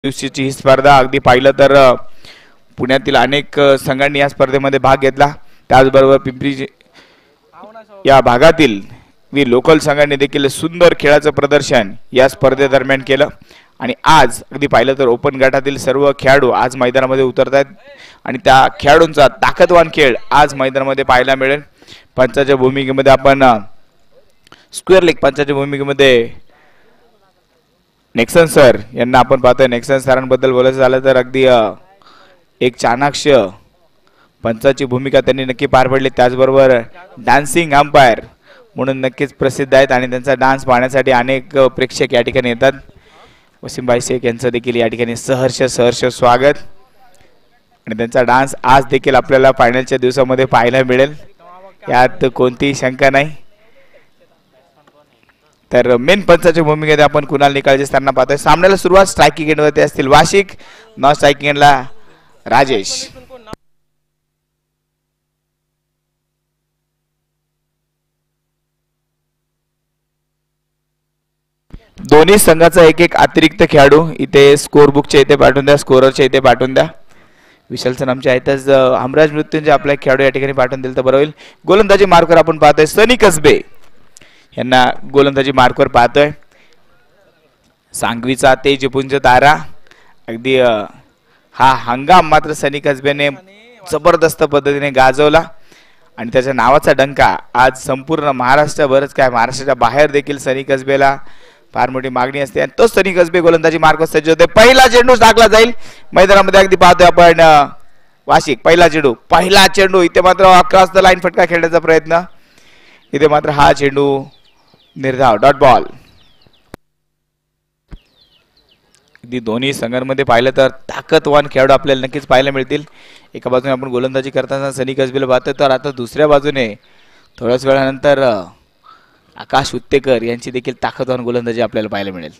दिवशीची ही स्पर्धा अगदी पाहिलं तर पुण्यातील अनेक संघांनी या स्पर्धेमध्ये भाग घेतला। त्याचबरोबर पिंपरी या भागातील लोकल संघांनी देखील सुंदर खेळाचं प्रदर्शन या स्पर्धेदरम्यान केलं आणि आज अगदी पाहिलं तर ओपन गटातील सर्व खेळाडू आज मैदानामध्ये उतरत आहेत आणि त्या खेळाडूंचा ताकदवान खेळ आज मैदानामध्ये पाहायला मिळेल। पंचाच्या भूमिकेमध्ये आपण स्क्वेअर लेग पंचाच्या भूमिकेमध्ये नेक्सन सर यांना आपण पाहतोय। नेक्सन सरांबद्दल बोलायचं झालं तर अगदी एक चाणाक्ष पंचाची भूमिका त्यांनी नक्की पार पडली। त्याचबरोबर डान्सिंग अंपायर म्हणून नक्कीच प्रसिद्ध आहेत आणि त्यांचा डान्स पाहण्यासाठी अनेक प्रेक्षक या ठिकाणी येतात। वसीमभाई शेख यांचं देखील या ठिकाणी सहर्ष स्वागत आणि त्यांचा डान्स आज देखील आपल्याला फायनलच्या दिवसामध्ये पाहायला मिळेल, यात कोणतीही शंका नाही। तर मेन पंचाच्या भूमिकेत आपण कुणाल निकाळजे असताना पाहतोय। सामन्याला सुरुवात स्ट्रायकिंग एंडवरती असतील वाशिक, नॉन स्ट्रायकिंग एंडला राजेश। दोन्ही संघाचा एक अतिरिक्त खेळाडू इथे स्कोर बुकच्या इथे पाठवून द्या, स्कोररच्या इथे पाठवून द्या। विशाल सर आमच्या आहेतच, हमराज मृत्यूंजय आपला खेळाडू या ठिकाणी पाठवून दिलं तर बरं होईल। गोलंदाजी मार्कवर आपण पाहतोय सनी कसबे यांना गोलंदाजी मार्कवर पाहतोय। सांगवीचा तेजपुंज तारा अगदी हा हंगाम मात्र सनी कसबेने जबरदस्त पद्धतीने गाजवला आणि त्याच्या नावाचा डंका आज संपूर्ण महाराष्ट्रभरच काय महाराष्ट्राच्या बाहेर देखील सनी कसबेला फार मोठी मागणी असते आणि तो सनी कसबे गोलंदाजी मार्कवर सज्ज होते। पहिला चेंडू टाकला जाईल मैदानामध्ये, अगदी पाहतोय आपण वाशिक पहिला चेंडू इथे मात्र अक्रॉस द लाईन फटका खेळण्याचा प्रयत्न, इथे मात्र हा चेंडू निर्धाव डॉट बॉल। अगदी दोन्ही संघांमध्ये पाहिलं तर ताकदवान खेळाडू आपल्याला नक्कीच पाहायला मिळतील। एका बाजूने आपण गोलंदाजी करताना सनी कसबेला पाहतोय तर आता दुसऱ्या बाजूने थोड्याच वेळानंतर आकाश उत्तेकर यांची देखील ताकदवान गोलंदाजी आपल्याला पाहायला मिळेल।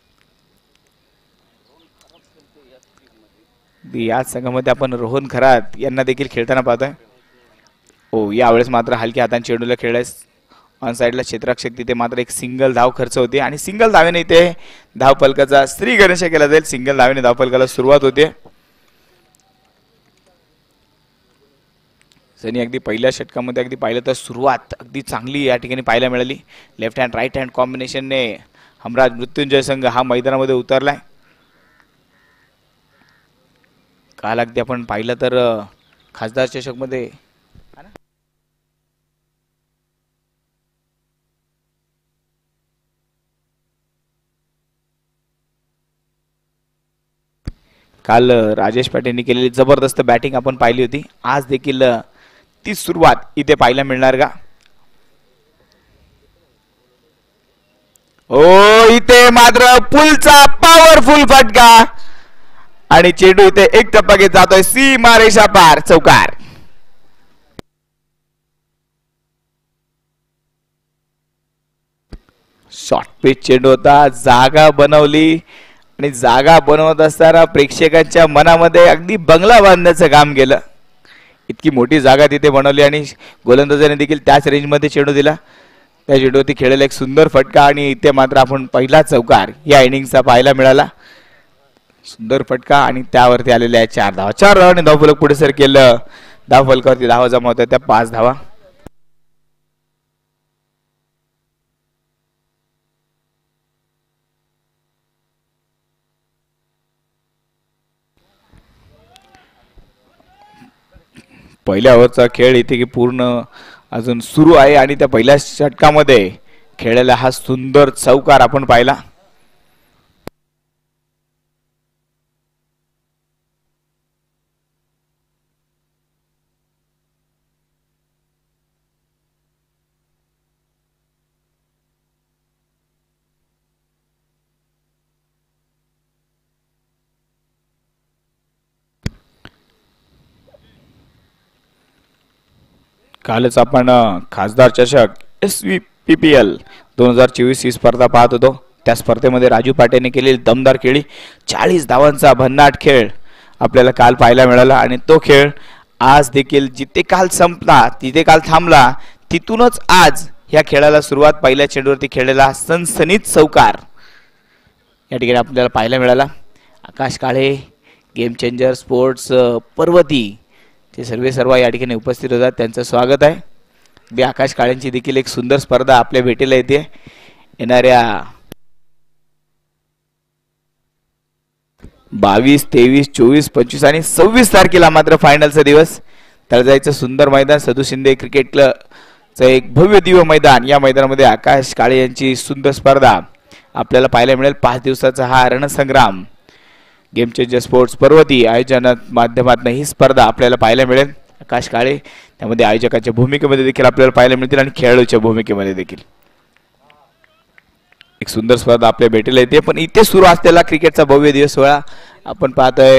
याच संघामध्ये आपण रोहन खरात यांना देखील खेळताना पाहतोय। ओ यावेळेस मात्र हलक्या हाताने चेंडूला खेळलाय ऑन साइडला क्षेत्ररक्षक, तिथे मात्र एक सिंगल धाव खर्च होते आणि सिंगल धावेने इथे धावफलकाचा श्री गणेश केला जाईल। सिंगल धावेने धावफलकाला सुरुवात होते। सनी अगदी पहिल्या षटकामध्ये अगदी पाहिलं तर सुरुवात अगदी चांगली या ठिकाणी पाहायला मिळाली। लेफ्ट हँड राईट हँड कॉम्बिनेशनने हमराज मृत्युंजय संघ हा मैदानामध्ये उतरलाय। काल अगदी आपण पाहिलं तर खासदार चषक मध्ये काल राजेश पाटीलने केलेली जबरदस्त बॅटिंग आपण पाहिली होती, आज देखील ती सुरुवात इथे पाहायला मिळणार का? ओ इथे मात्र पुलचा पॉवरफुल फटका आणि चेंडू इथे एक टप्पा घेत जातोय सीमा रेषा पार चौकार। शॉर्ट पिच चेंडू होता, जागा बनवली आणि जागा बनवत असताना प्रेक्षकांच्या मनामध्ये अगदी बंगला बांधण्याचं काम केलं। इतकी मोठी जागा तिथे बनवली आणि गोलंदाजाने देखील त्याच रेंजमध्ये चेंडू दिला। त्या चेंडूवरती खेळलेला एक सुंदर फटका आणि इथे मात्र आपण पहिला चौकार या इनिंगचा पाहायला मिळाला। सुंदर फटका आणि त्यावरती आलेल्या 4 धावा, 4 धावांनी धावफलक पुढे सर केलं। धावफलकावरती धावा जमा होत्या त्या 5 धावा। पहिल्या ओव्हरचा खेळ इथे की पूर्ण अजून सुरू आहे आणि त्या पहिल्या षटकामध्ये खेळलेला हा सुंदर चौकार आपण पाहिला। कालच आपण खासदार चषक SVPPL 2024 ही स्पर्धा पाहत होतो। त्या स्पर्धेमध्ये राजू पाटेने केलेली दमदार खेळी 40 धावांचा भन्नाट खेळ आपल्याला काल पाहायला मिळाला आणि तो खेळ आज देखील जिथे काल संपला तिथे काल थांबला तिथूनच आज या खेळाला सुरुवात पहिल्या चेंडूवरती खेळलेला सनसनीत चौकार या ठिकाणी आपल्याला पाहायला मिळाला। Akash Kale, game changer sports Parvati ते सर्व या ठिकाणी उपस्थित होतात, त्यांचं स्वागत आहे. अगदी आकाश काळेंची देखील एक सुंदर स्पर्धा आपल्या भेटीला येते. येणाऱ्या 22, 23, 24, 25 आणि 26 तारखेला मात्र फायनलचा दिवस. तळजाईचं सुंदर मैदान, सदू शिंदे क्रिकेट क्लबचं एक भव्य दिव्य मैदान. या मैदानामध्ये आकाश काळे यांची सुंदर स्पर्धा आपल्याला पाहायला मिळेल. 5 दिवसाचा हा रणसंग्राम गेम चेंजर स्पोर्ट्स पर्वती आयोजना माध्यमातून ही स्पर्धा आपल्याला पाहायला मिळेल. आकाश काळे त्यामध्ये आयोजकांच्या भूमिकेमध्ये देखील आपल्याला पाहायला मिळतील आणि खेळाडूच्या भूमिकेमध्ये देखील एक सुंदर स्पर्धा आपल्या भेटीला येते. पण इथे सुरू असलेला क्रिकेटचा भव्य दिवस सोहळा आपण पाहतोय.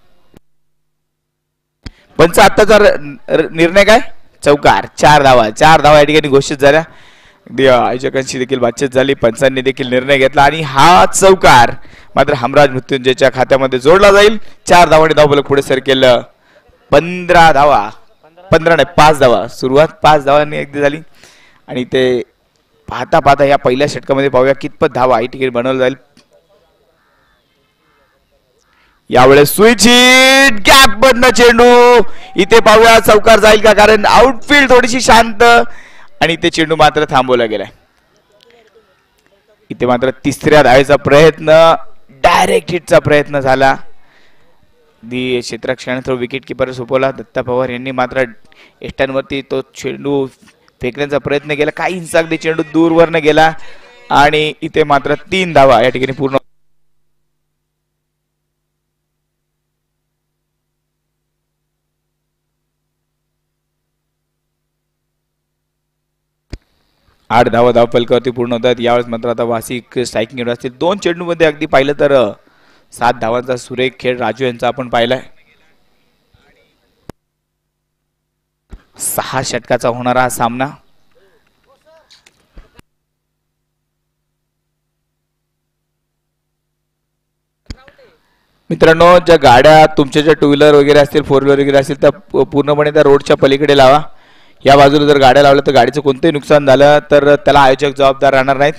पंच आत्ताचा निर्णय काय? चौकार, 4 धावा या ठिकाणी घोषित झाल्या. अगदी आयोजकांशी देखील बातचीत झाली, पंचांनी देखील निर्णय घेतला आणि हा चौकार मात्र हमराज मृत्युंजयच्या खात्यामध्ये जोडला जाईल. 4 धावांनी धावफलक पुढे सरकेल. 15 धावा, 15 नाही 5 धावा. सुरुवात 5 धावांनी अगदी झाली आणि ते पाहता पाहता या पहिल्या षटकामध्ये पाहूया कितपत धावा ही ठिकाणी बनवलं जाईल. यावेळेस स्विच हिट, गॅप मधनं चेंडू. इथे पाहूया चौकार जाईल का, कारण आउटफील्ड थोडीशी शांत आणि इथे चेंडू मात्र थांबवला गेलाय. इथे मात्र तिसऱ्या धावेचा प्रयत्न, डायरेक्ट हिटचा प्रयत्न झाला. दी क्षेत्ररक्षण थ्रो विकेट किपर सोपवला. दत्ता पवार यांनी मात्र एस्टांवरती तो चेंडू फेकण्याचा प्रयत्न केला. काही इंच अगदी चेंडू दूरवरनं गेला आणि इथे मात्र 3 धावा या ठिकाणी पूर्ण. आठ धावा धावफलकावरती पूर्ण होतात. यावेळेस मात्र आता वासिक स्ट्रायकिंग एवढं असतील. 2 चेंडूमध्ये अगदी पाहिलं तर 7 धावांचा सुरेख खेळ राजू यांचा आपण पाहिलाय. 6 षटकाचा होणारा हा सामना. मित्रांनो, ज्या गाड्या तुमच्या ज्या 2 व्हीलर वगैरे असतील, 4 व्हीलर वगैरे असतील, त्या पूर्णपणे त्या रोडच्या पलीकडे लावा. या बाजूला जर गाड्या लावल्या तर गाडीचं कोणतंही नुकसान झालं तर त्याला आयोजक जबाबदार राहणार नाहीत.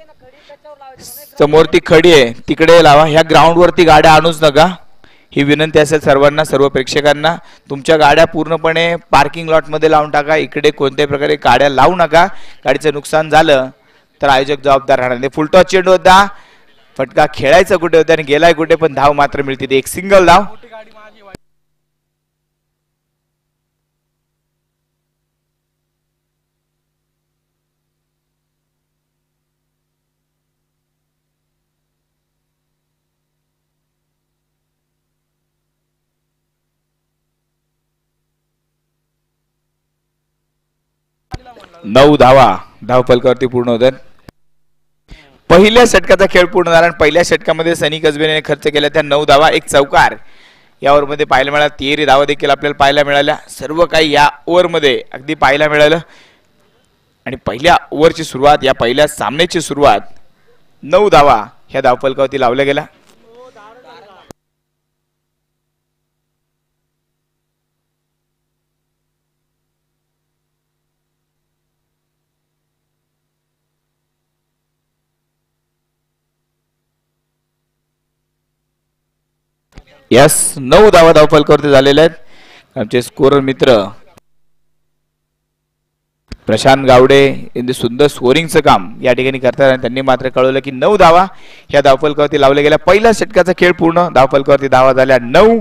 समोर ती खडी आहे तिकडे लावा. ह्या ग्राउंड वरती गाड्या आणूच नका, ही विनंती असेल सर्वांना, सर्व प्रेक्षकांना. तुमच्या गाड्या पूर्णपणे पार्किंग लॉट मध्ये लावून टाका. इकडे कोणत्याही प्रकारे गाड्या लावू नका. गाडीचं नुकसान झालं तर आयोजक जबाबदार राहणार नाही. फुलटॉस चेंडू होता, फटका खेळायचा कुठे होता आणि गेलाय कुठे, पण धाव मात्र मिळते. एक सिंगल धाव. नऊ धावा धावफलकावरती पूर्ण होतात. पहिल्या षटकाचा खेळ पूर्ण झाला आणि पहिल्या षटकामध्ये सनी कसबेने खर्च केल्या त्या 9 धावा, एक चौकार या ओव्हरमध्ये पाहायला मिळाला. 13 धावा देखील आपल्याला पाहायला मिळाल्या. सर्व काही या ओव्हरमध्ये अगदी पाहायला मिळालं आणि पहिल्या ओव्हरची सुरुवात, या पहिल्या सामन्याची सुरुवात 9 धावा ह्या धावफलकावरती लावल्या गेल्या. यस, 9 धावा धावफलकावरती झालेल्या आहेत. आमचे स्कोरर मित्र प्रशांत गावडे यांनी सुंदर स्कोरिंगचं काम या ठिकाणी करतात आणि त्यांनी मात्र कळवलं की 9 धावा ह्या धावफलकावरती लावल्या गेल्या. पहिल्या षटकाचा खेळ पूर्ण, धावफलकावरती धावा झाल्या 9.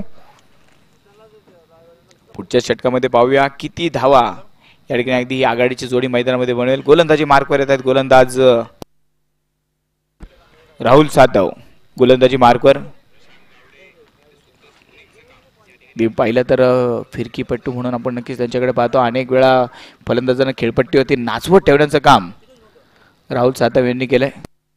पुढच्या षटकामध्ये पाहूया किती धावा या ठिकाणी अगदी ही आघाडीची जोडी मैदानामध्ये बनवेल. गोलंदाजी मार्कवर येत आहेत. गोलंदाज राहुल सातव गोलंदाजी मार्कवर. पाहिलं तर फिरकीपट्टू म्हणून आपण नक्कीच त्यांच्याकडे पाहतो. अनेक वेळा फलंदाजांना खेळपट्टीवरती नाचवत ठेवण्याचं काम राहुल सातव यांनी केलंय.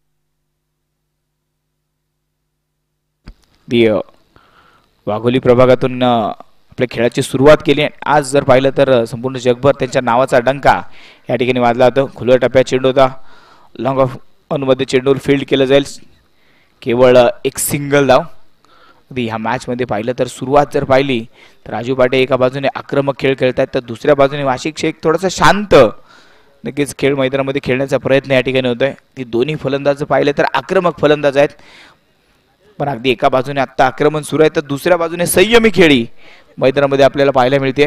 वाघोली प्रभागातून आपल्या खेळाची सुरुवात केली. आज जर पाहिलं तर संपूर्ण जगभर त्यांच्या नावाचा डंका या ठिकाणी वाजला होता. खुल्या टप्प्यात चेंडू होता. लॉंग ऑफ ऑनमध्ये चेंडूवर फील्ड केलं जाईल. केवळ एक सिंगल धाव. ह्या मॅच मध्ये पाहिलं तर सुरुवात जर पाहिली तर राजू पाटे एका बाजूने आक्रमक खेळ खेळतात तर दुसऱ्या बाजूने वाशिक शेख थोडासा शांत नक्कीच खेळ मैदानामध्ये खेळण्याचा प्रयत्न या ठिकाणी होतोय. ती दोन्ही फलंदाज पाहिले तर आक्रमक फलंदाज आहेत. पण अगदी एका बाजूने आता आक्रमण सुरू आहे तर दुसऱ्या बाजूने संयमी खेळी मैदानामध्ये आपल्याला पाहायला मिळते.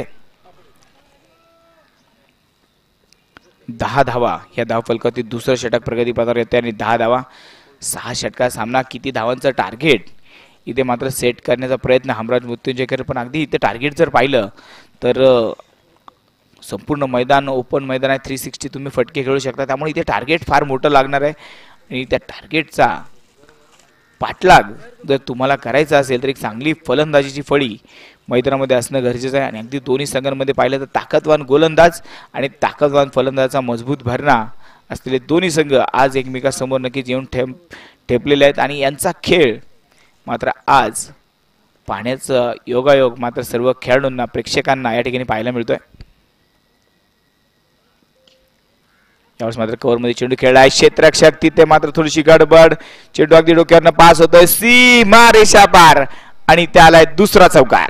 10 धावा या धावफलकावरती दुसरं षटक प्रगतीपथावर येते आणि 10 धावा. 6 षटका सामना. किती धावांचं टार्गेट इथे मात्र सेट करण्याचा प्रयत्न हमराज मृत्युंजयकर. पण अगदी इथे टार्गेट जर पाहिलं तर संपूर्ण मैदान ओपन मैदान आहे. 360 तुम्ही फटके खेळू शकता. त्यामुळे इथे टार्गेट फार मोठं लागणार आहे आणि त्या टार्गेटचा पाठलाग जर तुम्हाला करायचा असेल तर एक चांगली फलंदाजीची फळी मैदानामध्ये असणं गरजेचं आहे. आणि अगदी दोन्ही संघांमध्ये पाहिलं तर ताकदवान गोलंदाज आणि ताकदवान फलंदाजाचा मजबूत भरणा असलेले दोन्ही संघ आज एकमेकांसमोर नक्कीच येऊन ठेपलेले आहेत. आणि यांचा खेळ मात्र आज पाहण्याचं योगायोग मात्र सर्व खेळाडूंना प्रेक्षकांना या ठिकाणी पाहायला मिळतोय. यावेळेस मात्र कव्हरमध्ये चेंडू खेळला आहे. क्षेत्ररक्षक तिथे मात्र थोडीशी गडबड. चेंडू अगदी डोक्यावरनं पास होतोय. सीमा रेषा पार आणि त्याला दुसरा चौकार.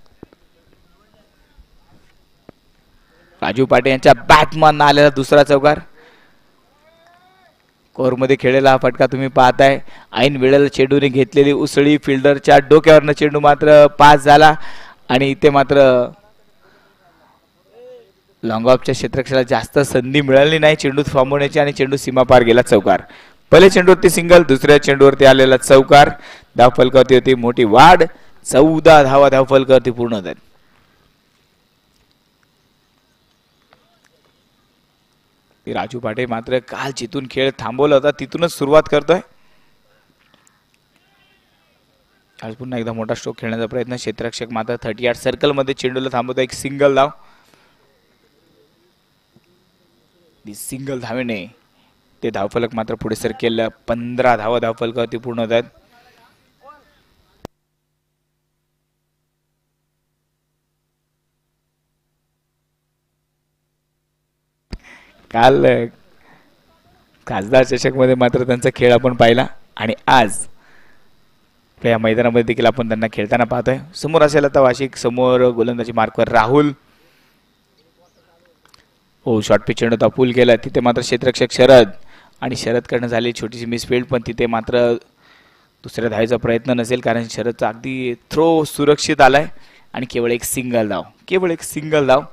राजू पाटे यांच्या बॅटमन आलेला दुसरा चौकार. कव्हरमध्ये खेळलेला हा फटका तुम्ही पाहताय. ऐन वेळेला चेंडूने घेतलेली उसळी फिल्डरच्या डोक्यावरनं चेंडू मात्र पास झाला आणि इथे मात्र लॉंग ऑफच्या क्षेत्ररक्षकाला जास्त संधी मिळाली नाही चेंडू थांबवण्याची आणि चेंडू सीमा पार गेला चौकार. पहिल्या चेंडूवरती सिंगल, दुसऱ्या चेंडूवरती आलेला चौकार. धावफलकावरती होती मोठी वाढ. 14 धावा धावफलकावरती पूर्ण होतात. राजू पाटे मात्र काल जिथून खेळ थांबवला होता तिथूनच सुरुवात करतोय. आज पुन्हा एकदा मोठा स्ट्रोक खेळण्याचा प्रयत्न. क्षेत्ररक्षक मात्र 38 सर्कल मध्ये चेंडूला थांबवतो. एक सिंगल धाव. सिंगल धावेने ते धावफलक मात्र पुढे सरकेल. 15 धावा धावफलकावरती पूर्ण होत आहेत. काल खासदार चषक मध्ये मात्र त्यांचा खेळ आपण पाहिला आणि आज या मैदानामध्ये देखील आपण त्यांना खेळताना पाहतोय. समोर असेल आता वाशिक, समोर गोलंदाजी मार्कवर राहुल. हो, शॉर्ट पिच चेंडू पूल केला. तिथे मात्र क्षेत्ररक्षक शरद आणि शरद कडनं झाली छोटीशी मिसफील्ड. पण तिथे मात्र दुसऱ्या धावेचा प्रयत्न नसेल कारण शरदचा अगदी थ्रो सुरक्षित आलाय आणि केवळ एक सिंगल धाव. केवळ एक सिंगल धाव.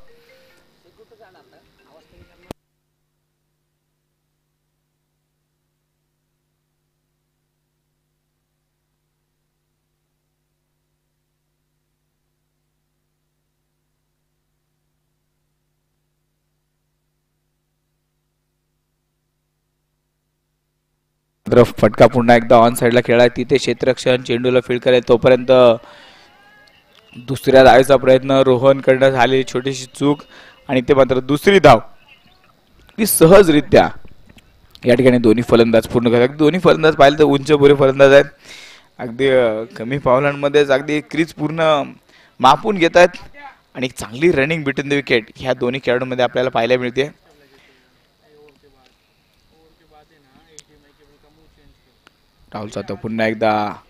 फटका पुन्हा एकदा ऑन साइडला खेळाय. तिथे क्षेत्ररक्षण चेंडूला फील्ड करायला तोपर्यंत दुसऱ्या धावेचा प्रयत्न रोहन कडनं झालेली छोटीशी चूक आणि ते मात्र दुसरी धाव ती सहजरित्या या ठिकाणी दोन्ही फलंदाज पूर्ण करतात. दोन्ही फलंदाज पाहिलं तर उंचपुरे फलंदाज आहेत. अगदी कमी पावलांमध्येच अगदी क्रीज पूर्ण मापून घेत आहेत आणि एक चांगली रनिंग बिटवीन द विकेट ह्या दोन्ही खेळाडूंमध्ये आपल्याला पाहायला मिळते. राहुलचा तो पुन्हा एकदा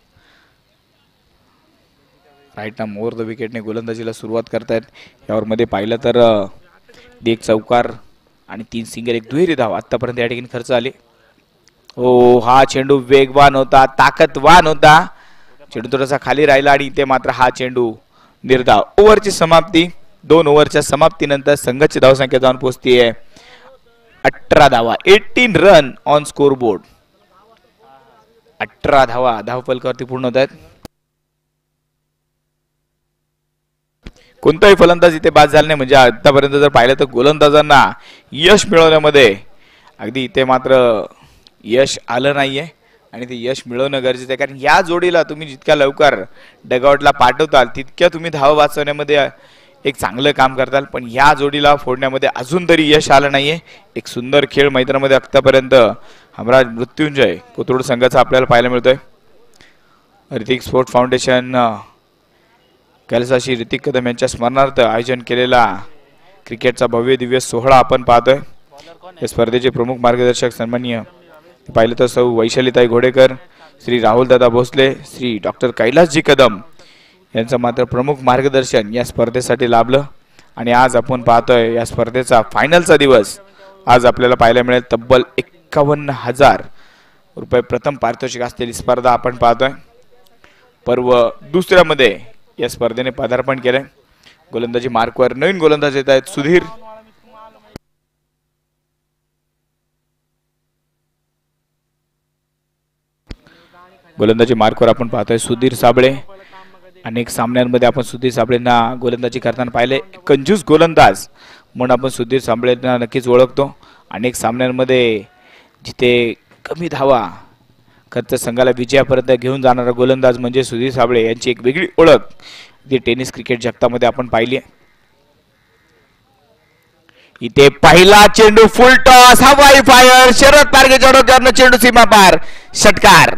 राईट ना मोर द विकेटने गोलंदाजीला सुरुवात करतायत. यावर मध्ये पाहिलं तर एक चौकार आणि 3 सिंगल, एक दुहेरी धाव आतापर्यंत या ठिकाणी खर्च आले. हो, हा चेंडू वेगवान होता, ताकदवान होता. चेंडू थोडासा खाली राहिला आणि इथे मात्र हा चेंडू निर्धाव. ओव्हरची समाप्ती. 2 ओव्हरच्या समाप्तीनंतर संघाची धावसंख्या जाऊन पोहोचतीये 18 धावा. 18 रन ऑन स्कोर बोर्ड. 18 धावा धावफलकावरती पूर्ण होत आहेत. कोणताही फलंदाज इथे बाद झाला नाही. म्हणजे आतापर्यंत जर पाहिलं तर गोलंदाजांना यश मिळवण्यामध्ये अगदी इथे मात्र यश आलं नाहीये आणि ते यश मिळवणं गरजेचं आहे. कारण या जोडीला तुम्ही जितक्या लवकर डगआउटला पाठवताल तितक्या तुम्ही धाव वाचवण्यामध्ये एक चांगलं काम करताल. पण या जोडीला फोडण्यामध्ये अजून तरी यश आलं नाहीये. एक सुंदर खेळ मैदानामध्ये आतापर्यंत हमराज मृत्युंजय कोथरूड संघाचा आपल्याला पाहायला मिळतोय. ऋतिक स्पोर्ट फाउंडेशन कैलासाशी ऋतिक कदम यांच्या स्मरणार्थ आयोजन केलेला क्रिकेटचा भव्य दिव्य सोहळा आपण पाहतोय. या स्पर्धेचे प्रमुख मार्गदर्शक सन्माननीय पाहिलं तर सौ वैशालीताई घोडेकर, श्री राहुल दादा भोसले, श्री डॉक्टर कैलासजी कदम यांचं मात्र प्रमुख मार्गदर्शन या स्पर्धेसाठी लाभलं. आणि आज आपण पाहतोय या स्पर्धेचा फायनलचा दिवस आज आपल्याला पाहायला मिळेल. तब्बल 51,000 रुपये प्रथम पारितोषिक असलेली स्पर्धा आपण पाहतोय. पर्व दुसऱ्यामध्ये या स्पर्धेने पदार्पण केलंय. गोलंदाजी मार्कवर नवीन गोलंदाज येत आहेत सुधीर. गोलंदाजी मार्कवर आपण पाहतोय सुधीर साबळे. अनेक सामन्यांमध्ये आपण सुधीर साबळेंना गोलंदाजी करताना पाहिले. कंजूस गोलंदाज म्हणून आपण सुधीर साबळेंना नक्कीच ओळखतो. अनेक सामन्यांमध्ये जिथे कमी धावा खर्च संघाला विजयापर्यंत घेऊन जाणारा गोलंदाज म्हणजे सुधीर साबळे यांची एक वेगळी ओळख जी टेनिस क्रिकेट जगतामध्ये आपण पाहिली आहे. इथे पहिला चेंडू फुल टॉस हवाई फायर शरद पारखेच्या डोक्यावरनं चेंडू सीमा पार षटकार.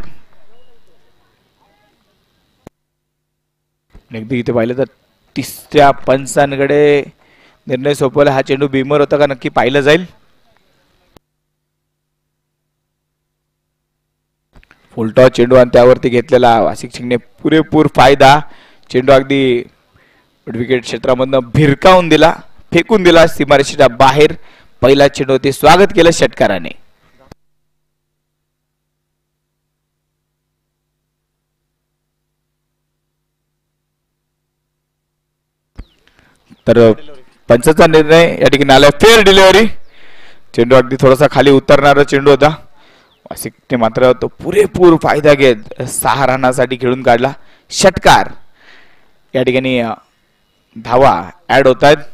अगदी इथे पाहिलं तर तिसऱ्या पंचांकडे निर्णय सोपवला. हा चेंडू बीमर होता का नक्की पाहिलं जाईल. फुलटॉस चेंडू आणि त्यावरती घेतलेला वासिक सिंगने पुरेपूर फायदा. चेंडू अगदी विकेट क्षेत्रामधनं भिरकावून दिला, फेकून दिला सीमारेषेच्या बाहेर. पहिला चेंडू ते स्वागत केलं षटकाराने. तर पंचाचा निर्णय या ठिकाणी आला फेअर डिलिव्हरी. चेंडू अगदी थोडासा खाली उतरणारा चेंडू होता. वासिकने मात्र तो पुरेपूर फायदा घेत 6 रनासाठी खेळून काढला. षटकार. या ठिकाणी धावा ऍड होत आहेत.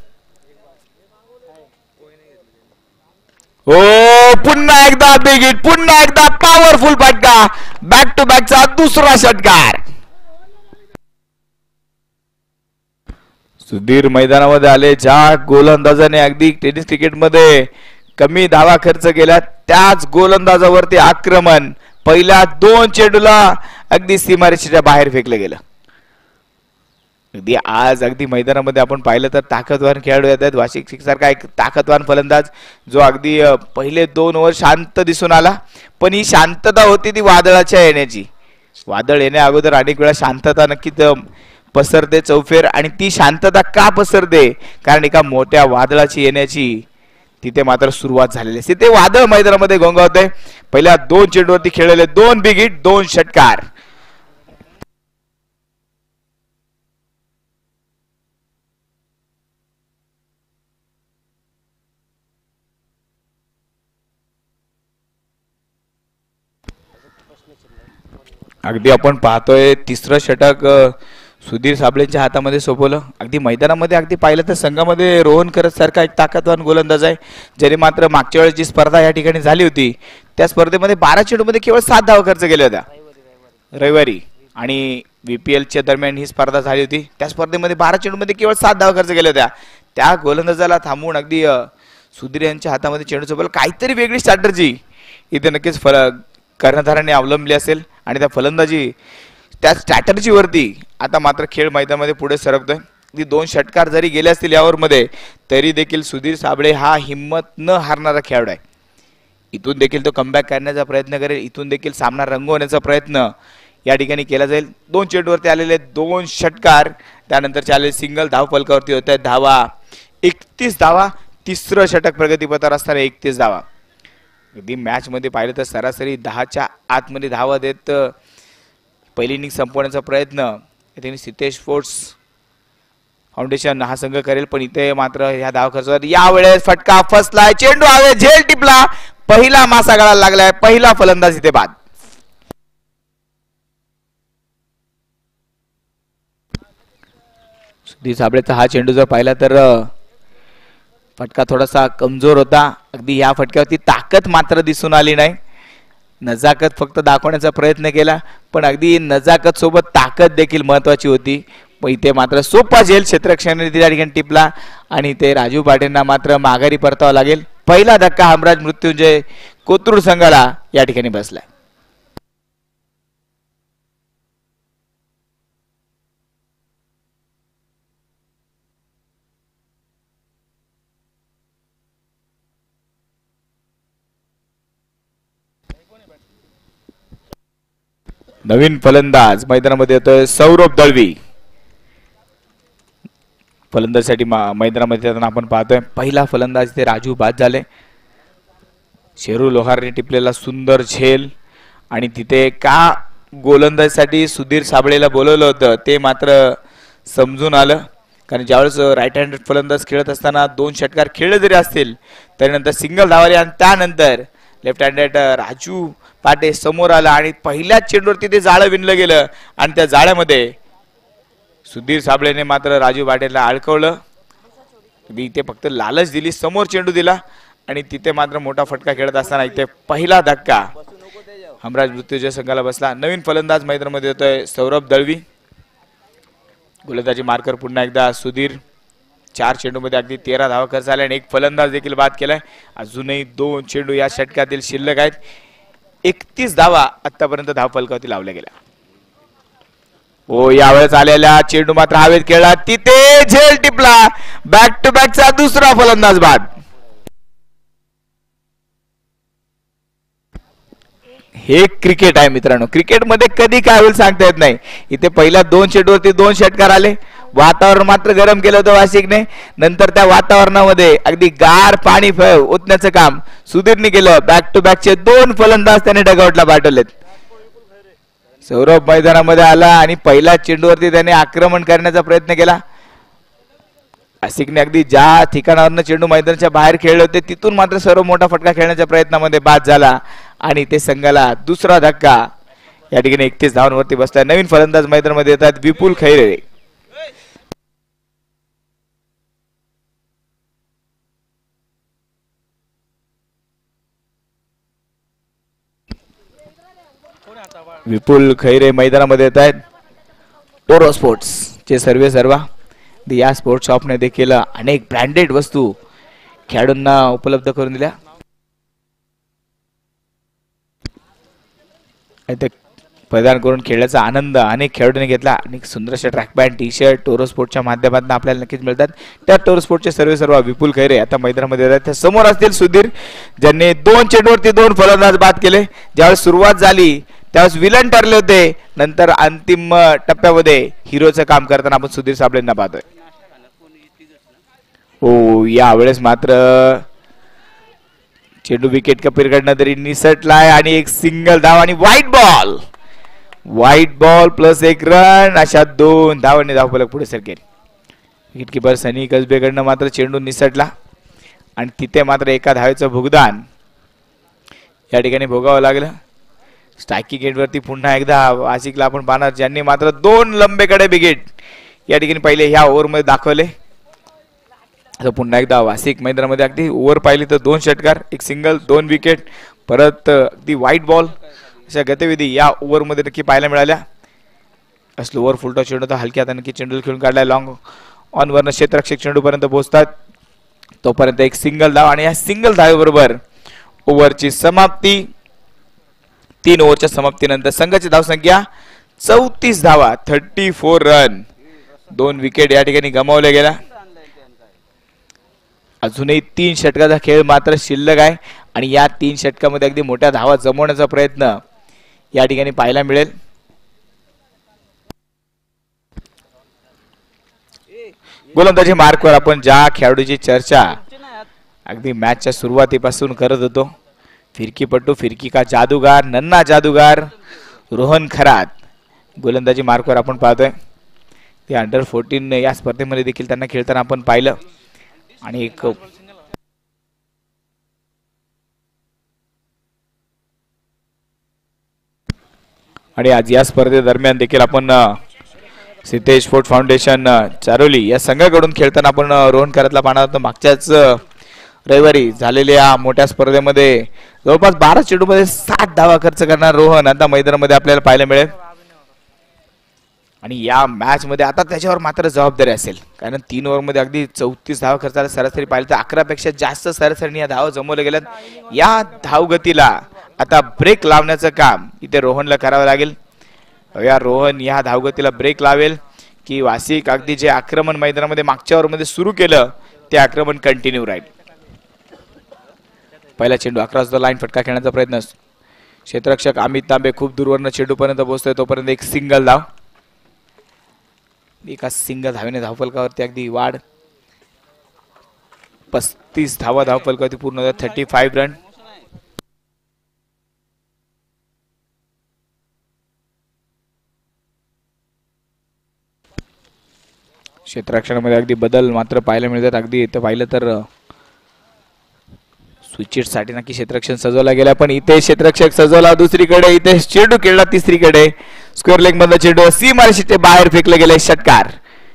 ओ पुन्हा एकदा बिग हिट, पुन्हा एकदा पॉवरफुल फटका. बॅक टू बॅकचा दुसरा षटकार. सुधीर मैदानामध्ये आले. ज्या गोलंदाजाने अगदी टेनिस क्रिकेटमध्ये कमी धावा खर्च केला त्याच गोलंदाजावरती आक्रमण. पहिल्या 2 चेंडूला अगदी सीमारेषेच्या बाहेर फेकलं गेलं. अगदी आज अगदी मैदानामध्ये आपण पाहिलं तर ताकदवान खेळाडू येत आहेत. वाशिक सारखा एक ताकदवान फलंदाज जो अगदी पहिले 2 ओव्हर शांत दिसून आला. पण ही शांतता होती ती वादळाच्या येण्याची. वादळ येण्या अगोदर अनेक वेळा शांतता नक्कीच पसरते चौफेर. आणि ती शांतता का पसरते कारण एका मोठ्या वादळाची येण्याची तिथे मात्र सुरुवात झालेली असते. ते वादळ मैदानामध्ये गोंगावते. पहिल्या 2 चेंडूवरती खेळलेले 2 बिग हिट, 2 षटकार. अगदी आपण पाहतोय तिसरं षटक सुधीर साबळेंच्या हातामध्ये सोपवलं. अगदी मैदानामध्ये अगदी पाहिलं तर संघामध्ये रोहन करत सारखा एक ताकदवान गोलंदाज आहे. ज्याने मात्र मागच्या वेळेस जी स्पर्धा या ठिकाणी झाली होती त्या स्पर्धेमध्ये 12 चेंडूमध्ये केवळ 7 धावा खर्च केल्या होत्या रविवारी. आणि VPLच्या दरम्यान ही स्पर्धा झाली होती. त्या स्पर्धेमध्ये 12 चेंडूमध्ये केवळ 7 धावा खर्च केल्या होत्या. त्या गोलंदाजाला थांबवून अगदी सुधीर यांच्या हातामध्ये चेंडू सोपवला. काहीतरी वेगळी स्ट्रॅटर्जी इथे नक्कीच कर्णधाराने अवलंबली असेल. आणि त्या फलंदाजी त्या स्ट्रॅटर्जीवरती आता मात्र खेळ मैदानामध्ये पुढे सरकतोय. 2 षटकार जरी गेले असतील यावर मध्ये तरी देखील सुधीर साबळे हा हिम्मत न हारणारा खेळाडू आहे. इथून देखील तो कमबॅक करण्याचा प्रयत्न करेल. इथून देखील सामना रंगवण्याचा प्रयत्न या ठिकाणी केला जाईल. 2 चेंडूवरती आलेले 2 षटकार. त्यानंतर आलेले सिंगल धावफलकावरती होत आहेत धावा 31 धावा. तिसरं षटक प्रगतीपथावर असताना 31 धावा. अगदी मॅच मध्ये पाहिलं तर सरासरी 10च्या आतमध्ये धावा देत पहिली इनिंग संपवण्याचा प्रयत्न इथे सिद्धेश स्पोर्ट्स फाउंडेशन हा संघ करेल. पण इथे मात्र ह्या धाव खर्चावर यावेळेस फटका फसलाय. चेंडू हवे झेल टिपला. पहिला मासा गळाला लागलाय. पहिला फलंदाज इथे बाद. सुधीर साबळेचा हा चेंडू जर पाहिला तर फटका थोडासा कमजोर होता. अगदी या फटक्यावरती ताकद मात्र दिसून आली नाही. नजाकत फक्त दाखवण्याचा प्रयत्न केला पण अगदी नजाकत सोबत ताकद देखील महत्वाची होती. पण इथे मात्र सोपा झेल क्षेत्ररक्षणाने त्या ठिकाणी टिपला आणि ते राजू पाटेंना मात्र माघारी परतावा लागेल. पहिला धक्का हमराज मृत्युंजय कोथरूड संघाला या ठिकाणी बसलाय. नवीन फलंदाज मैदानामध्ये येतोय सौरभ दळवी. फलंदाजीसाठी मैदानामध्ये येताना आपण पाहतोय पहिला फलंदाज ते राजू बाद झाले. शेरू लोहारने टिपलेला सुंदर झेल आणि तिथे का गोलंदाजीसाठी सुधीर साबळेला बोलवलं होतं ते मात्र समजून आलं, कारण ज्यावेळेस राईट हँडेड फलंदाज खेळत असताना 2 षटकार खेळले जरी असतील तरी नंतर सिंगल धावले आणि त्यानंतर लेफ्ट हँडेड राजू पाटे समोर आला आणि पहिल्याच चेंडूवरती ते जाळं विणलं गेलं आणि त्या जाळ्यामध्ये सुधीर साबळेने मात्र राजू पाटेला अडकवलं. इथे फक्त लालच दिली, समोर चेंडू दिला आणि तिथे मात्र मोठा फटका खेळत असताना इथे पहिला धक्का हमराज मृत्यूंजय संघाला बसला. नवीन फलंदाज मैदानामध्ये येतोय सौरभ दळवी. गोलंदाजी मार्कर पुन्हा एकदा सुधीर. 4 चेंडूमध्ये अगदी 13 धावा खर्च झाल्या आणि एक फलंदाज देखील बाद केलाय. अजूनही 2 चेंडू या षटकातील शिल्लक आहेत. 31 धावा आतापर्यंत धावफलकावरती लावल्या गेल्या. ओ यावेळेस आलेला चेंडू मात्र हवेत खेळला, तिथे झेल टिपला. बॅक टू बॅकचा दुसरा फलंदाज बाद. हे क्रिकेट आहे मित्रांनो. क्रिकेटमध्ये कधी काय होईल सांगता येत नाही. इथे पहिल्या 2 चेंडूवरती 2 षटकार आले. वातावरण मात्र गरम केलं होतं वाशिकने. नंतर त्या वातावरणामध्ये अगदी गार पाणी ओतण्याचं काम सुधीरने केलं. बॅक टू बॅकचे 2 फलंदाज त्याने डगआउटला पाठवलेत. सौरभ मैदानामध्ये आला आणि पहिल्या चेंडूवरती त्याने आक्रमण करण्याचा प्रयत्न केला. आसिकने अगदी ज्या ठिकाणावरनं चेंडू मैदानाच्या बाहेर खेळले होते तिथून मात्र सर्व मोठा फटका खेळण्याच्या प्रयत्नामध्ये बाद झाला आणि ते संघाला दुसरा धक्का. या ठिकाणी 31 धावांवरती बसला. नवीन फलंदाज मैदानामध्ये येतात विपुल खैरे. विपुल खैरे मैदानामध्ये येत आहेत. टोरो स्पोर्ट्स चे सर्वा या स्पोर्ट्स शॉपने देखील अनेक ब्रँडेड वस्तू खेळाडूंना उपलब्ध करून दिल्या. प्रदान करून खेळण्याचा आनंद अनेक खेळाडूंनी घेतला. अनेक सुंदर अशा track pant T shirt Toro स्पोर्टच्या माध्यमातून आपल्याला नक्कीच मिळतात. त्या टोरो स्पोर्टचे सर्व विपुल खैरे आता मैदानामध्ये येतात. त्या समोर असतील सुधीर, ज्यांनी 2 चेंडूवरती 2 फलंदाज बाद केले. ज्यावेळेस सुरुवात झाली त्यावेळेस विलन ठरले होते, नंतर अंतिम टप्प्यामध्ये हिरोचं काम करताना आपण सुधीर साबळेंना पाहतोय. हो यावेळेस मात्र चेंडू विकेट कपीरकडनं तरी निसटलाय आणि एक सिंगल धाव आणि व्हाईट बॉल प्लस 1 रन अशा 2 धावांनी धावफलक पुढे सरकेल. विकेट किपर सनी कसबेकडनं मात्र चेंडू निसटला आणि तिथे मात्र एका धावेचं भुगतान या ठिकाणी भोगावं लागलं. स्ट्रायकिंग एंडवरती पुन्हा एकदा आशिकला आपण पाहणार, ज्यांनी मात्र 2 लंबेकडे विकेट या ठिकाणी पहिले ह्या ओव्हरमध्ये दाखवले. पुन्हा एकदा वासिक मैदानामध्ये अगदी ओव्हर पाहिली तर 2 षटकार 1 सिंगल 2 विकेट परत अगदी व्हाईट बॉल अशा गतिविधी या ओव्हरमध्ये नक्की पाहायला मिळाल्या. स्लोअर फुलटॉस चेंडू तर हलक्या हाताने नक्की चेंडू खेळून काढलाय. लॉंग ऑन वरनं क्षेत्ररक्षक चेंडूपर्यंत पोहोचतात तोपर्यंत एक सिंगल धाव आणि या सिंगल धावेबरोबर ओव्हरची समाप्ती. 3 ओव्हरच्या समाप्तीनंतर संघाची धावसंख्या 34 धावा 34 रन. 2 विकेट या ठिकाणी गमावल्या गेल्या. अजूनही 3 षटकाचा खेळ मात्र शिल्लक आहे आणि या 3 षटकामध्ये अगदी मोठ्या धावा जमवण्याचा प्रयत्न या ठिकाणी पाहायला मिळेल. गोलंदाजी मार्कवर आपण ज्या खेळाडूची चर्चा अगदी मॅचच्या सुरुवातीपासून करत होतो, फिरकीपट्टू फिरकी का जादूगार नन्ना जादूगार रोहन खरात गोलंदाजी मार्कवर आपण पाहतोय. ते अंडर 14 या स्पर्धेमध्ये देखील त्यांना खेळताना आपण पाहिलं आणि आज या स्पर्धेदरम्यान देखील आपण सिद्धेश स्पोर्ट फाउंडेशन चारोली या संघाकडून खेळताना आपण रोहन खरातला पाहणार होतो. मागच्याच रविवारी झालेल्या मोठ्या स्पर्धेमध्ये जवळपास 12 चेंडूमध्ये 7 धावा खर्च करणार रोहन आता मैदानामध्ये आपल्याला पाहायला मिळेल. आणि या मॅच मध्ये आता त्याच्यावर मात्र जबाबदारी असेल, कारण 3 ओव्हरमध्ये अगदी 34 धावा खर्चाला सरासरी पाहिलं तर 11 पेक्षा जास्त सरासरी या धावा जमवल्या गेल्यात. या धावगतीला आता ब्रेक लावण्याचं काम इथे रोहनला करावं लागेल. या रोहन या धावगतीला ब्रेक लावेल की वासिक अगदी जे आक्रमण मैदानामध्ये मागच्या ओव्हरमध्ये सुरू केलं ते आक्रमण कंटिन्यू राहील. पहिला चेंडू अक्रॉस द लाईन फटका खेळण्याचा प्रयत्न. क्षेत्ररक्षक अमित तांबे खूप दूरवरनं चेंडूपर्यंत पोहोचतोय तोपर्यंत एक सिंगल धाव. एका सिंगल धावेने धावफलकावरती अगदी वाढ. 35 धावा धावफलकावरती पूर्ण 35 रन. क्षेत्ररक्षणामध्ये अगदी बदल मात्र पाहायला मिळतात. अगदी इथं पाहिलं तर स्विचिट साठी नक्की क्षेत्ररक्षण सजवला गेला, पण इथे क्षेत्ररक्षक सजवला दुसरीकडे, इथे चेंडू खेळला तिसरीकडे. स्क्वेअर लेग मधला चेंडू सीमारेषेच्या बाहेर फेकलं गेले. षटकार.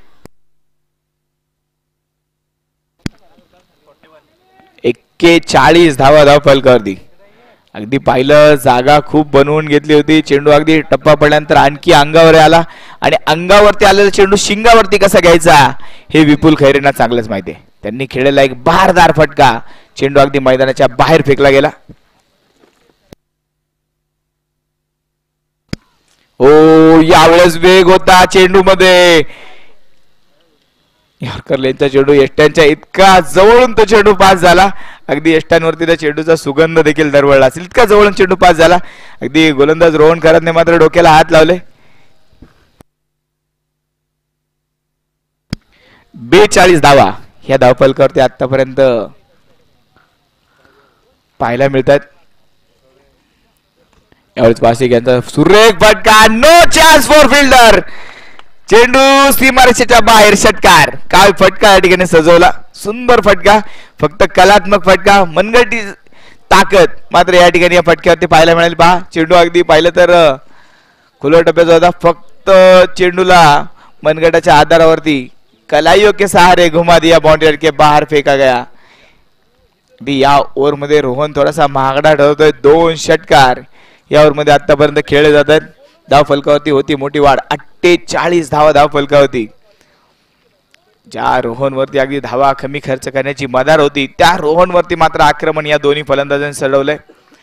41 धावा धाव फलकावरती. अगदी पाहिलं जागा खूप बनवून घेतली होती. चेंडू अगदी टप्पा पडल्यानंतर आणखी अंगावर आला आणि अंगावरती आलेला चेंडू शिंगावरती कसा घ्यायचा हे विपुल खैरेंना चांगलंच माहिती आहे. त्यांनी खेळलेला एक बहारदार फटका, चेंडू अगदी मैदानाच्या बाहेर फेकला गेला. ओ यावेळेस वेग होता चेंडू मध्ये. यॉर्कर लेनचा चेंडू यष्ट्यांच्या इतका जवळून तो चेंडू पास झाला. अगदी यष्ट्यांवरती त्या चेंडूचा सुगंध देखील दरवळला असेल, इतका जवळून चेंडू पास झाला. अगदी गोलंदाज रोहन खरातने मात्र डोक्याला हात लावले. 42 धावा ह्या धावफलकावरती आतापर्यंत पाहायला मिळतात. यावेळेस पासिक यांचा सुरेख फटका, नो चान्स फॉर फिल्डर. चेंडू सीमारेषेच्या बाहेर. षटकार. काय फटका या ठिकाणी सजवला, सुंदर फटका, फक्त कलात्मक फटका, मनगटी ताकद मात्र या ठिकाणी या फटक्यावरती पाहायला मिळाली. पहा चेंडू अगदी पाहिलं तर खुल्या टप्प्याचा होता, फक्त चेंडूला मनगटाच्या आधारावरती कलाइयों के सहारे घुमा दिया, बाउंड्री के बाहर फेका गया. या ओव्हर मध्ये रोहन थोडासा महागडा ठरवतोय. 2 षटकार या ओव्हर मध्ये आतापर्यंत खेळले जातात. धाव फलकावरती होती मोठी वाढ, 48 धावा धाव फलकावरती. ज्या रोहनवरती अगदी धावा कमी खर्च करण्याची मदार होती, त्या रोहनवरती मात्र आक्रमण या दोन्ही फलंदाजांनी चढवलंय.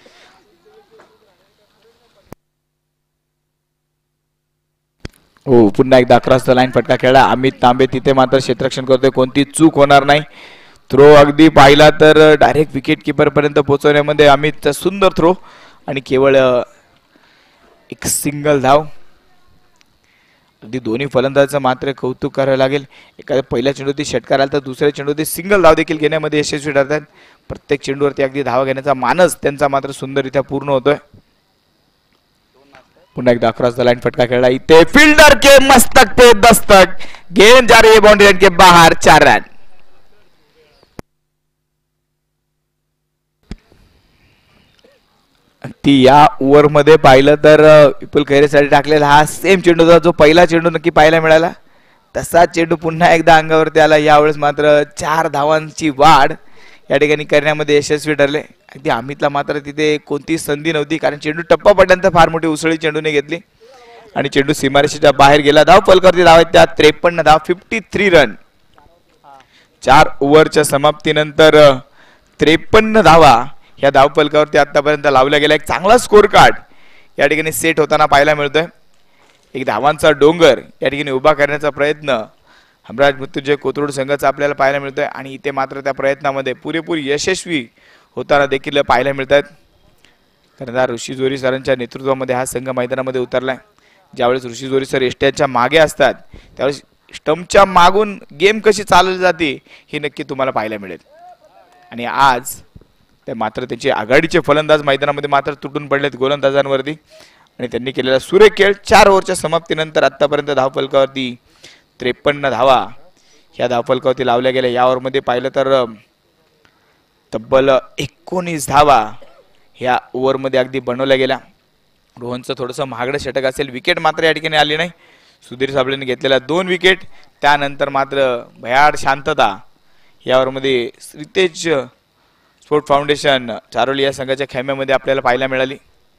हो पुन्हा एकदा अक्रॉस द लाईन फटका खेळला. अमित तांबे तिथे मात्र क्षेत्ररक्षण करतोय, कोणती चूक होणार नाही. थ्रो अगदी पाहिला तर डायरेक्ट विकेट किपर पर्यंत पोहोचवण्यामध्ये अमितचा सुंदर थ्रो आणि केवळ एक सिंगल धाव. अगदी दोन्ही फलंदाजांचं मात्र कौतुक करावं लागेल. एखाद्या पहिल्या चेंडूवरती षटकार आला तर दुसऱ्या चेंडूवरती सिंगल धाव देखील घेण्यामध्ये यशस्वी ठरतात. प्रत्येक चेंडूवरती अगदी धावा घेण्याचा मानस त्यांचा मात्र सुंदररित्या पूर्ण होतोय. पुन्हा एकदा अक्रॉस द लाईन फटका खेळला. इथे फील्डर के मस्तक पे दस्तक, गेंद जा रही है बाउंड्री लाइन के बाहर. 4 रन. ती या ओव्हर मध्ये पाहिलं तर विपुल खैरेसाठी टाकलेला हा सेम चेंडू जो पहिला चेंडू नक्की पाहायला मिळाला, तसा चेंडू पुन्हा एकदा अंगावरती आला. यावेळेस मात्र 4 धावांची वाढ या ठिकाणी करण्यामध्ये यशस्वी ठरले. अगदी अमितला मात्र तिथे कोणतीच संधी नव्हती, कारण चेंडू टप्पा पडल्यानंतर फार मोठी उसळी चेंडूने घेतली आणि चेंडू सीमारेषेच्या बाहेर गेला. धाव फलकावरती धाव आहेत त्या 53 धाव, 53 रन. 4 ओव्हरच्या समाप्तीनंतर 53 धावा या धाव फलकावरती आतापर्यंत लावला गेला. एक चांगला स्कोर कार्ड या ठिकाणी सेट होताना पाहायला मिळतोय. एक धावांचा डोंगर या ठिकाणी उभा करण्याचा प्रयत्न हमराज मृत्युंजय कोथरूड संघाचा आपल्याला पाहायला मिळतोय आणि इथे मात्र त्या प्रयत्नामध्ये पुरेपूर यशस्वी होताना देखील पाहायला मिळतात. कारण ऋषी जोरी सरांच्या नेतृत्वामध्ये हा संघ मैदानामध्ये उतरलाय. ज्यावेळेस ऋषी जोरी सर एष्ट्याच्या मागे असतात त्यावेळेस स्टंपच्या मागून गेम कशी चालवली जाते हे नक्की तुम्हाला पाहायला मिळेल. आणि आज ते मात्र त्याचे आघाडीचे फलंदाज मैदानामध्ये मात्र तुटून पडलेत गोलंदाजांवरती आणि त्यांनी केलेला सुरेख खेळ. 4 ओव्हरच्या समाप्तीनंतर आतापर्यंत धावफलकावरती 53 धावा ह्या धावफलकावरती लावल्या गेल्या. या ओव्हरमध्ये पाहिलं तर तब्बल 19 धावा ह्या ओव्हरमध्ये अगदी बनवल्या गेल्या. रोहनचं थोडंसं महागडं षटक असेल, विकेट मात्र या ठिकाणी आली नाही. सुधीर साबळेने घेतलेल्या 2 विकेट, त्यानंतर मात्र भयाड शांतता या ओव्हरमध्ये रितेश स्पोर्ट फाउंडेशन चारोली या संघाच्या खेम्यामध्ये आपल्याला पाहायला मिळाली.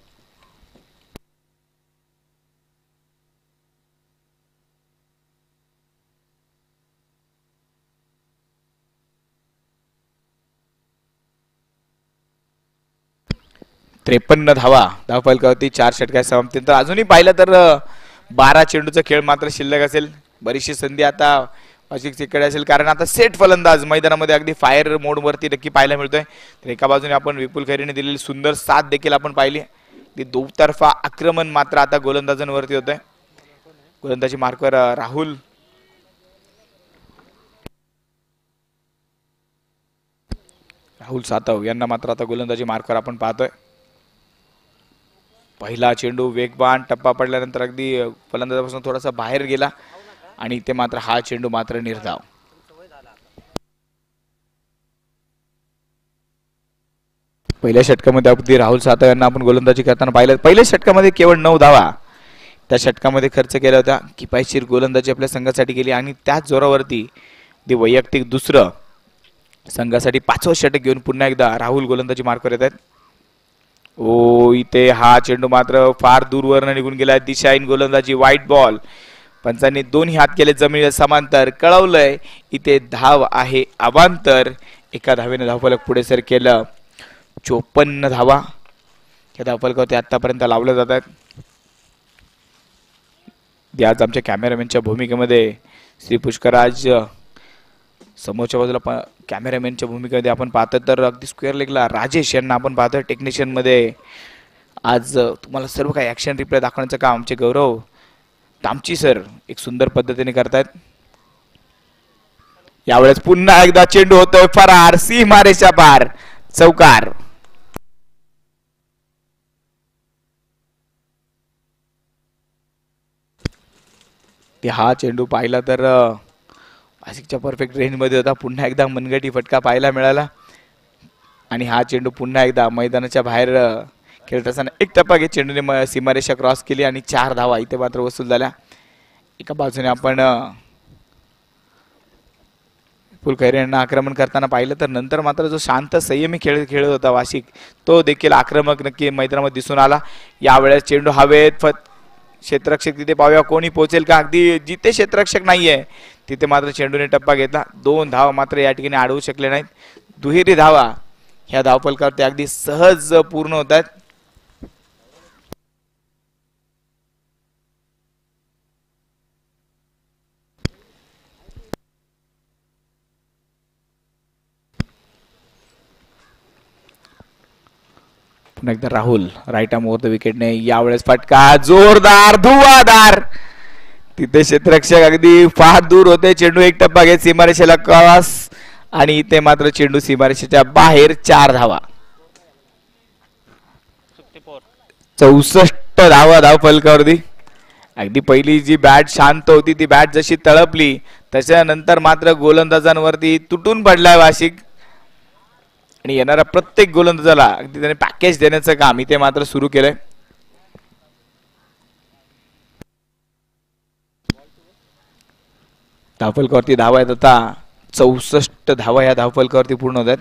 त्रेपन्न धावा धावफलकावरती 4 षटकार समाप्तीनंतर. अजूनही पाहिलं तर 12 चेंडूचा खेळ मात्र शिल्लक असेल. बरीचशी संधी आता वाशिककडे असेल, कारण आता सेट फलंदाज मैदानामध्ये अगदी फायर मोड वरती नक्की पाहायला मिळतोय. तर एका बाजूने आपण विपुल खैरेने दिलेली सुंदर साथ देखील आपण पाहिली. ती दुतर्फा आक्रमण मात्र आता गोलंदाजांवरती होतंय. गोलंदाजी मार्कवर राहुल सातव यांना मात्र आता गोलंदाजी मार्कवर आपण पाहतोय. पहिला चेंडू वेगवान टप्पा पडल्यानंतर अगदी फलंदाजापासून थोडासा बाहेर गेला आणि इथे मात्र हा चेंडू मात्र निर्धाव. पहिल्या षटकामध्ये अगदी राहुल सातव यांना आपण गोलंदाजी करताना पाहिलं. पहिल्या षटकामध्ये केवळ 9 धावा त्या षटकामध्ये खर्च केल्या होत्या. किफायतशीर गोलंदाजी आपल्या संघासाठी केली आणि त्याच जोरावरती वैयक्तिक दुसरं संघासाठी 5वं षटक घेऊन पुन्हा एकदा राहुल गोलंदाजी मार्कवर येत आहेत. ओ इथे हा चेंडू मात्र फार दूरवरनं निघून गेला. दिशाहीन गोलंदाजी, व्हाईट बॉल. पंचांनी दोन्ही हात केले जमिनीला समांतर, कळवलंय इथे धाव आहे अवांतर. एका धावेने धावफलक पुढे सर केलं. 54 धावा या धावफलकावरती आतापर्यंत लावल्या जातात. आज आमच्या कॅमेरामॅनच्या भूमिकेमध्ये श्री पुष्कराज, समोरच्या बाजूला कॅमेरामॅनच्या भूमिकेमध्ये आपण पाहतो तर अगदी स्क्वेअर लेगला राजेश यांना आपण पाहतोय. टेक्निशियन मध्ये आज तुम्हाला सर्व काही ऍक्शन रिप्ले दाखवण्याचं काम आमचे गौरव तामची सर एक सुंदर पद्धतीने करतायत. यावेळेस पुन्हा एकदा चेंडू होतोय फरार, सीमारेषा पार, चौकार. हा चेंडू पाहिला तर वाशिकच्या परफेक्ट रेंज मध्ये होता. पुन्हा एकदा मनगटी फटका पाहायला मिळाला आणि हा चेंडू पुन्हा एकदा मैदानाच्या बाहेर खेळत असताना एक टप्पा घेत चेंडूने सीमारेषा क्रॉस केली आणि 4 धावा इथे मात्र वसूल झाल्या. एका बाजूने आपण फुलखैरे यांना आक्रमण करताना पाहिलं तर नंतर मात्र जो शांत संयमी खेळत होता वाशिक तो देखील आक्रमक नक्की मैदानामध्ये दिसून आला. यावेळेस चेंडू हवेत, क्षेत्ररक्षक तिथे पाहूया कोणी पोहोचेल का. अगदी जिथे क्षेत्ररक्षक नाहीये तिथे मात्र चेंडूने टप्पा घेतला. 2 धावा मात्र या ठिकाणी अडवू शकले नाहीत. दुहेरी धावा ह्या धावफलकावरती अगदी सहज पूर्ण होतात. पुन्हा एकदा Rahul right arm over the विकेटने. यावेळेस फटका जोरदार धुवाधार. तिथे क्षेत्ररक्षक अगदी फार दूर होते. चेंडू एक टप्पा घेत सीमारेषेला क्रॉस आणि इथे मात्र चेंडू सीमारेषेच्या बाहेर. 4 धावा. 64 धावा धावफलकावरती. अगदी पहिली जी बॅट शांत होती ती बॅट जशी तळपली त्याच्यानंतर मात्र गोलंदाजांवरती तुटून पडलाय वाशिक आणि येणाऱ्या प्रत्येक गोलंदाजाला अगदी त्याने पॅकेज देण्याचं काम इथे मात्र सुरू केलंय. धावफलकावरती धावा आहेत आता 64 धावा या धावफलकावरती पूर्ण होत आहेत.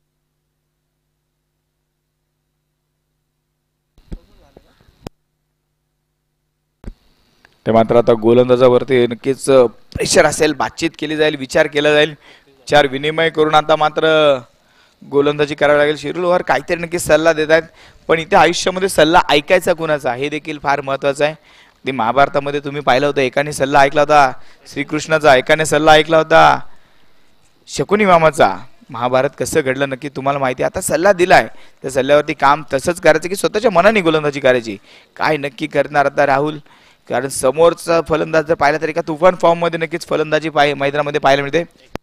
ते मात्र आता गोलंदाजावरती नक्कीच प्रेशर असेल, बातचीत केली जाईल, विचार केला जाईल, विचार विनिमय करून आता मात्र गोलंदाजी करावी लागेल. शिरूरवर काहीतरी नक्कीच सल्ला देत आहेत पण इथे आयुष्यामध्ये सल्ला ऐकायचा कुणाचा हे देखील फार महत्वाचं आहे. ते महाभारतामध्ये तुम्ही पाहिलं होतं एकाने सल्ला ऐकला होता श्रीकृष्णाचा, एकाने सल्ला ऐकला होता शकुनी मामाचा. महाभारत कसं घडलं नक्की तुम्हाला माहिती. आता सल्ला दिलाय त्या सल्ल्यावरती काम तसंच करायचं की स्वतःच्या मनाने गोलंदाजी करायची. काय नक्की करणार आता राहुल, कारण समोरचा फलंदाज जर पाहिला तर एका तुफान फॉर्म मध्ये नक्कीच फलंदाजी मैदानामध्ये पाहायला मिळते.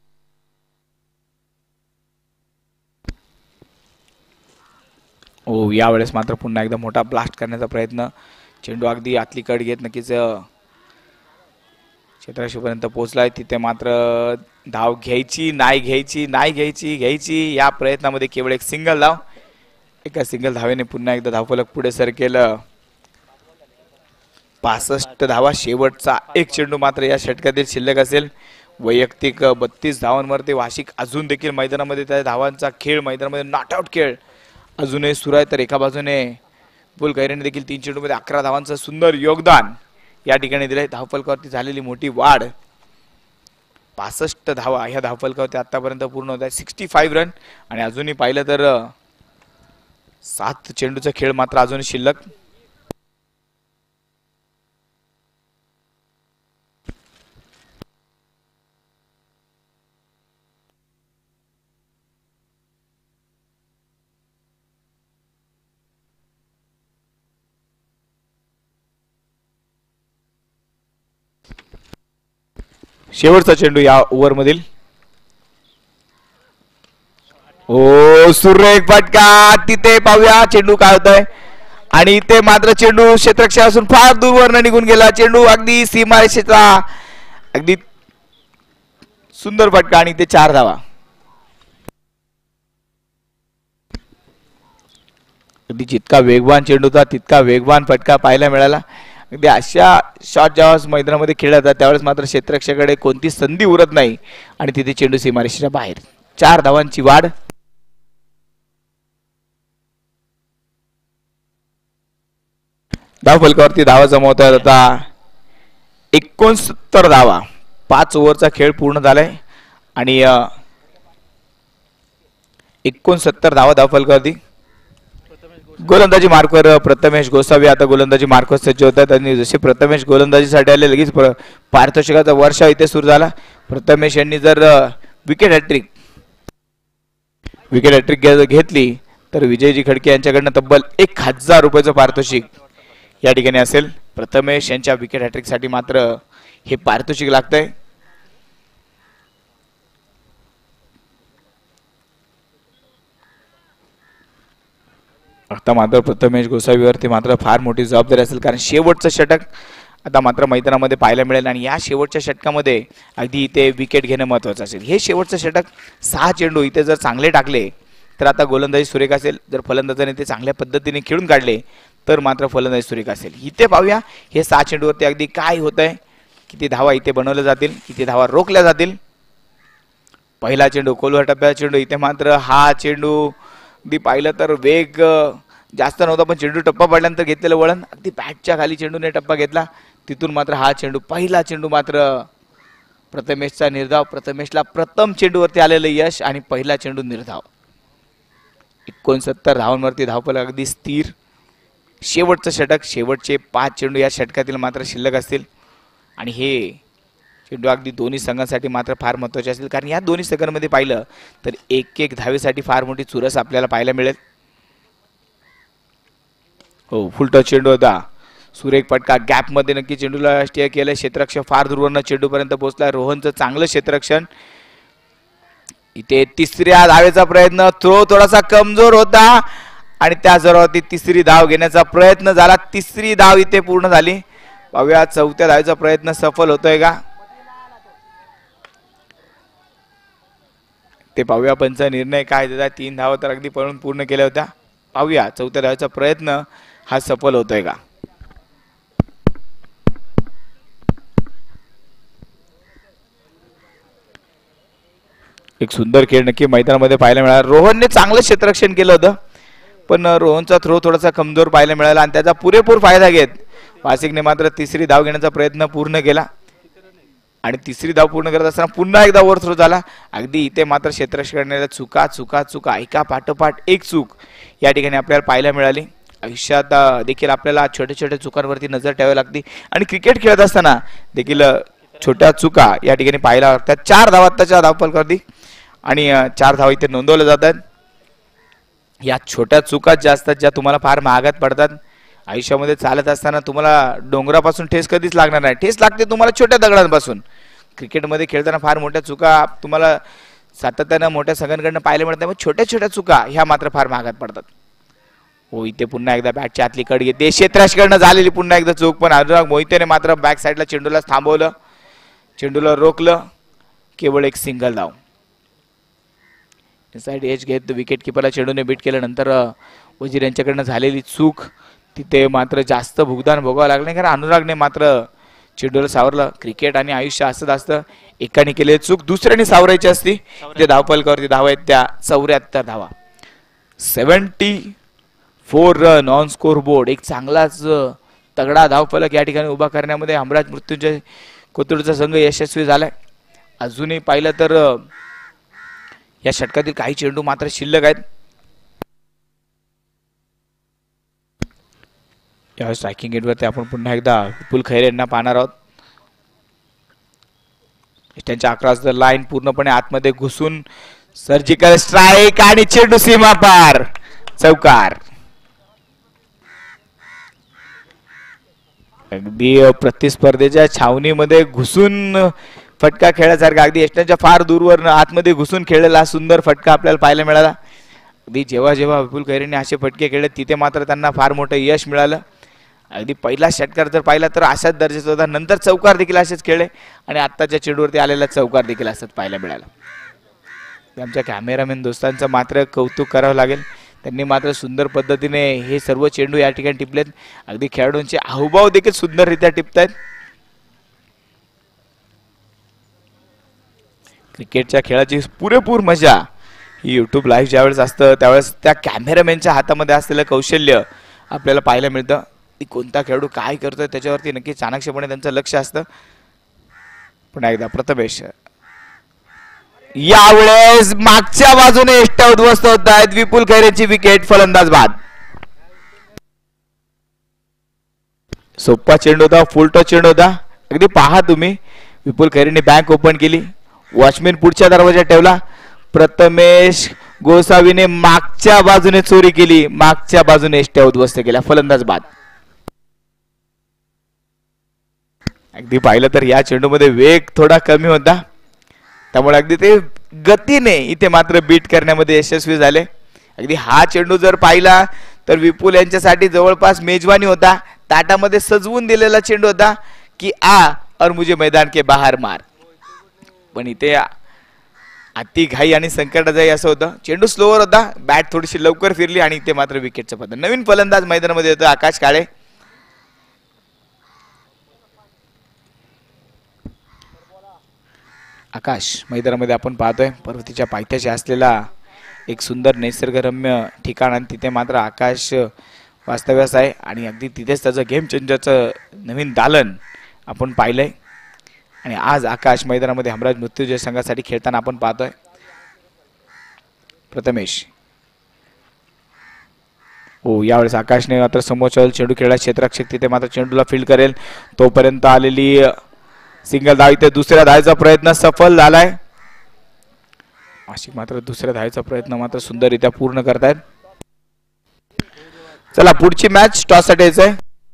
ओ यावेळेस मात्र पुन्हा एकदा मोठा ब्लास्ट करण्याचा प्रयत्न. चेंडू अगदी आतली कड घेत नक्कीच क्षेत्ररक्षकापर्यंत पोहोचलाय. तिथे मात्र धाव घ्यायची नाही घ्यायची नाही घ्यायची घ्यायची या प्रयत्नामध्ये केवळ एक सिंगल धाव. एका सिंगल धावेने पुन्हा एकदा धावफलक पुढे सर केलं. 65 धावा. शेवटचा एक चेंडू मात्र या षटकातील शिल्लक असेल. वैयक्तिक 32 धावांवरती वाशिक अजून देखील मैदानामध्ये त्या धावांचा खेळ, मैदानामध्ये नॉट आउट खेळ अजूनही सुरू आहे. तर एका बाजूने फुलखैरेने देखील 3 चेंडूमध्ये 11 धावांचं सुंदर योगदान या ठिकाणी दिलंय. धावफलकावरती झालेली मोठी वाढ 65 धावा ह्या धावफलकावरती आतापर्यंत पूर्ण होत आहे. 65 रन आणि अजूनही पाहिलं तर 7 चेंडूचा खेळ मात्र अजूनही शिल्लक. शेवटचा चेंडू या ओव्हर मधील. ओ सुरेख फटका. तिथे पाहूया चेंडू काय होतोय आणि इथे मात्र चेंडू क्षेत्ररक्षक असून फार दूरवरनं निघून गेला. चेंडू अगदी सीमारेषेचा अगदी सुंदर फटका आणि ते 4 धावा. अगदी जितका वेगवान चेंडू होता तितका वेगवान फटका पाहायला मिळाला. अगदी अशा शॉट जेव्हा मैदानामध्ये खेळला जातात त्यावेळेस मात्र क्षेत्ररक्षकाकडे कोणती संधी उरत नाही आणि तिथे चेंडू सीमारेषेच्या बाहेर. 4 धावांची वाढ. धाव फलकावरती धावा जमवता आता 69 धावा. 5 ओव्हरचा खेळ पूर्ण झालाय आणि 69 धावा धाव फलकावरती. गोलंदाजी मार्कवर प्रथमेश गोसावी आता गोलंदाजी मार्कवर सज्ज होतात आणि जसे प्रथमेश गोलंदाजीसाठी आले लगेच पारितोषिकाचा वर्षा इथे सुरू झाला. प्रथमेश यांनी जर विकेट हॅट्रिक घेतली तर विजयजी खडके यांच्याकडनं तब्बल 1000 रुपयाचं पारितोषिक या ठिकाणी असेल. प्रथमेश यांच्या विकेट हॅट्रिक साठी मात्र हे पारितोषिक लागतंय. आता मात्र प्रथमेश गोसावीवरती मात्र फार मोठी जबाबदारी असेल कारण शेवटचं षटक आता मात्र मैदानामध्ये पाहायला मिळेल आणि या शेवटच्या षटकामध्ये अगदी इथे विकेट घेणं महत्त्वाचं असेल. हे शेवटचं षटक 6 चेंडू इथे जर चांगले टाकले तर आता गोलंदाजी सुरेख असेल. जर फलंदाजाने ते चांगल्या पद्धतीने खेळून काढले तर मात्र फलंदाजी सुरेख असेल. इथे पाहूया हे 6 चेंडूवरती अगदी काय होत आहे. किती धावा इथे बनवल्या जातील, किती धावा रोखल्या जातील. पहिला चेंडू कोलवर टप्प्याचा चेंडू. इथे मात्र हा चेंडू अगदी पाहिलं तर वेग जास्त नव्हता पण चेंडू टप्पा पडल्यानंतर घेतलेलं वळण अगदी बॅटच्या खाली चेंडूने टप्पा घेतला. तिथून मात्र हा चेंडू पहिला चेंडू मात्र प्रथमेशचा निर्धाव. प्रथमेशला प्रथम चेंडूवरती आलेलं यश आणि पहिला चेंडू निर्धाव. 69 धावांवरती धावफलक अगदी स्थिर. शेवटचं षटक शेवटचे 5 चेंडू या षटकातील मात्र शिल्लक असतील आणि हे चेंडू अगदी दोन्ही संघांसाठी मात्र फार महत्त्वाचे असतील कारण या दोन्ही संघांमध्ये पाहिलं तर एक धावेसाठी फार मोठी चुरस आपल्याला पाहायला मिळेल. हो फुलटॉस चेंडू होता. सुरेख फटका गॅप मध्ये नक्की चेंडूला स्टे केलं. क्षेत्ररक्षक फार दूरवरनं चेंडूपर्यंत पोहोचला. रोहनचं चांगलं क्षेत्ररक्षण. इथे तिसऱ्या धावेचा प्रयत्न. थ्रो थोडासा कमजोर होता आणि त्या जोरावरती तिसरी धाव घेण्याचा प्रयत्न झाला. तिसरी धाव इथे पूर्ण झाली. पाहूया 4थ्या धावेचा प्रयत्न सफल होतोय का ते पाहूया. पंच निर्णय काय देतात. 3 धावा तर अगदी पळून पूर्ण केल्या होत्या. पाहूया 4थ्या धावेचा प्रयत्न हा सफल होतोय का. एक सुंदर खेळ नक्की मैदानामध्ये पाहायला मिळाला. रोहनने चांगलं क्षेत्ररक्षण केलं होतं पण रोहनचा थ्रो थोडासा कमजोर पाहायला मिळाला आणि त्याचा पुरेपूर फायदा घेत वासिकने मात्र तिसरी धाव घेण्याचा प्रयत्न पूर्ण केला आणि तिसरी धाव पूर्ण करत असताना पुन्हा एकदा ओव्हर थ्रो झाला. अगदी इथे मात्र क्षेत्ररक्षकाने चुका एका पाठोपाठ एक चूक या ठिकाणी आपल्याला पाहायला मिळाली. आयुष्यात देखील आपल्याला छोट्या छोट्या चुकांवरती नजर ठेवावी लागते आणि क्रिकेट खेळत असताना देखील छोट्या चुका या ठिकाणी पाहायला लागतात. 4 धावा आत्ताच्या धावफलकावरती आणि 4 धावा इथे नोंदवल्या जातात. या छोट्या चुका ज्या असतात ज्या तुम्हाला फार महागात पडतात. आयुष्यामध्ये चालत असताना तुम्हाला डोंगरापासून ठेस कधीच लागणार नाही. ठेस लागते तुम्हाला छोट्या दगडांपासून. क्रिकेटमध्ये खेळताना फार मोठ्या चुका तुम्हाला सातत्यानं मोठ्या संघांकडून पाहायला मिळत नाही पण छोट्या छोट्या चुका ह्या मात्र फार महागात पडतात. हो इथे पुन्हा एकदा बॅटच्या आतली कड घेते. क्षेत्ररक्षकाकडनं झालेली पुन्हा एकदा चूक पण अनुराग मोहितेने मात्र बॅक साईडला चेंडूला थांबवलं. चेंडूला रोखलं. केवळ एक सिंगल धाव. इनसाइड एज घेत विकेट किपरला चेंडूने बीट केल्यानंतर वजीर यांच्याकडनं झालेली चूक तिथे मात्र जास्त भुगतान भोगावं लागलं नाही कारण अनुरागने मात्र चेंडूला सावरलं. क्रिकेट आणि आयुष्य असंच असतं. एकाने केलेली चूक दुसऱ्याने सावरायची असती. ते धावफलकावरती धावा आहेत त्या 74 धावा. 74 रन ऑन स्कोर बोर्ड. एक चांगलाच तगडा धावफलक या ठिकाणी उभा करण्यामध्ये हमराज मृत्युंजय कोथरूडचा संघ यशस्वी झालाय. अजूनही पाहिलं तर या षटकातील काही चेंडू मात्र शिल्लक आहेत. या स्ट्रायकिंग गेटवरती आपण पुन्हा एकदा विपुल खैरे यांना पाहणार आहोत. त्यांच्या अक्रॉस द लाईन पूर्णपणे आतमध्ये घुसून सर्जिकल स्ट्राईक आणि चेंडू सीमा पार. चौकार. अगदी प्रतिस्पर्धेच्या छावणीमध्ये घुसून फटका खेळल्यासारखा अगदी यष्टांच्या फार दूरवर आतमध्ये घुसून खेळलेला सुंदर फटका आपल्याला पाहायला मिळाला. अगदी जेव्हा जेव्हा विपुल खैरेने असे फटके खेळले तिथे मात्र त्यांना फार मोठं यश मिळालं अगदी पहिला षटकार जर पाहिला तर अशाच दर्जाचा होता, नंतर चौकार देखील असेच खेळले आणि आत्ताच्या चेंडूवरती आलेला चौकार देखील असंच पाहायला मिळाला. आमच्या कॅमेरामॅन दोस्तांचं मात्र कौतुक करावं लागेल, त्यांनी मात्र सुंदर पद्धतीने हे सर्व चेंडू या ठिकाणी टिपलेत. अगदी खेळाडूंचे हावभाव देखील सुंदररित्या टिपतायत. क्रिकेटच्या खेळाची पुरेपूर मजा ही यूट्यूब लाईव्ह ज्यावेळेस असतं त्यावेळेस त्या कॅमेरामॅनच्या हातामध्ये असलेलं कौशल्य आपल्याला पाहायला मिळतं. कोणता खेळाडू काय करतोय त्याच्यावरती नक्की चाणक्षपणे त्यांचं लक्ष असतं. पुन्हा एकदा प्रथमेश यावेळेस मागच्या बाजूने एष्ट्या उद्ध्वस्त होत आहेत. विपुल खैरेची विकेट, फलंदाज बाद. सोप्पा चेंडू होता, फुल टॉस चेंडू होता. अगदी पहा तुम्ही, विपुल खैरेने बँक ओपन केली, वॉचमॅन पुढच्या दरवाजात ठेवला. प्रथमेश गोसावीने मागच्या बाजूने चोरी केली, मागच्या बाजूने एष्ट्या उद्ध्वस्त केल्या, फलंदाज बाद. अगदी पाहिलं तर या चेंडूमध्ये वेग थोडा कमी होता, त्यामुळे अगदी ते गतीने इथे मात्र बीट करण्यामध्ये यशस्वी झाले. अगदी हा चेंडू जर पाहिला तर विपुल यांच्यासाठी जवळपास मेजवानी होता, ताटामध्ये सजवून दिलेला चेंडू होता की आ और मुझे मैदान के बाहेर मार. पण इथे अति घाई आणि संकटाजाई असं होतं. चेंडू स्लोवर होता, बॅट थोडीशी लवकर फिरली आणि इथे मात्र विकेटचं पतन. नवीन फलंदाज मैदानामध्ये येतो आकाश काळे. आकाश मैदानामध्ये आपण पाहतोय पर्वतीच्या पायथ्याशी असलेला एक सुंदर निसर्गरम्य ठिकाण आणि तिथे मात्र आकाश वास्तव्यास आहे आणि अगदी तिथेच त्याचं गेम चेंजरचं नवीन दालन आपण पाहिलंय. आणि आज आकाश मैदानामध्ये हमराज मृत्युंजय संघासाठी खेळताना आपण पाहतोय. प्रथमेश यावेळेस आकाशने मात्र समोरच्या चेंडू खेळला, क्षेत्ररक्षक तिथे मात्र चेंडूला फील्ड करेल तोपर्यंत आलेली सिंगल धाव. इथे दुसऱ्या धावेचा प्रयत्न सफल झालाय. नाशिक मात्र दुसऱ्या धावेचा प्रयत्न मात्र सुंदररित्या पूर्ण करतायत. चला पुढची मॅच टॉस साठी यायचंय.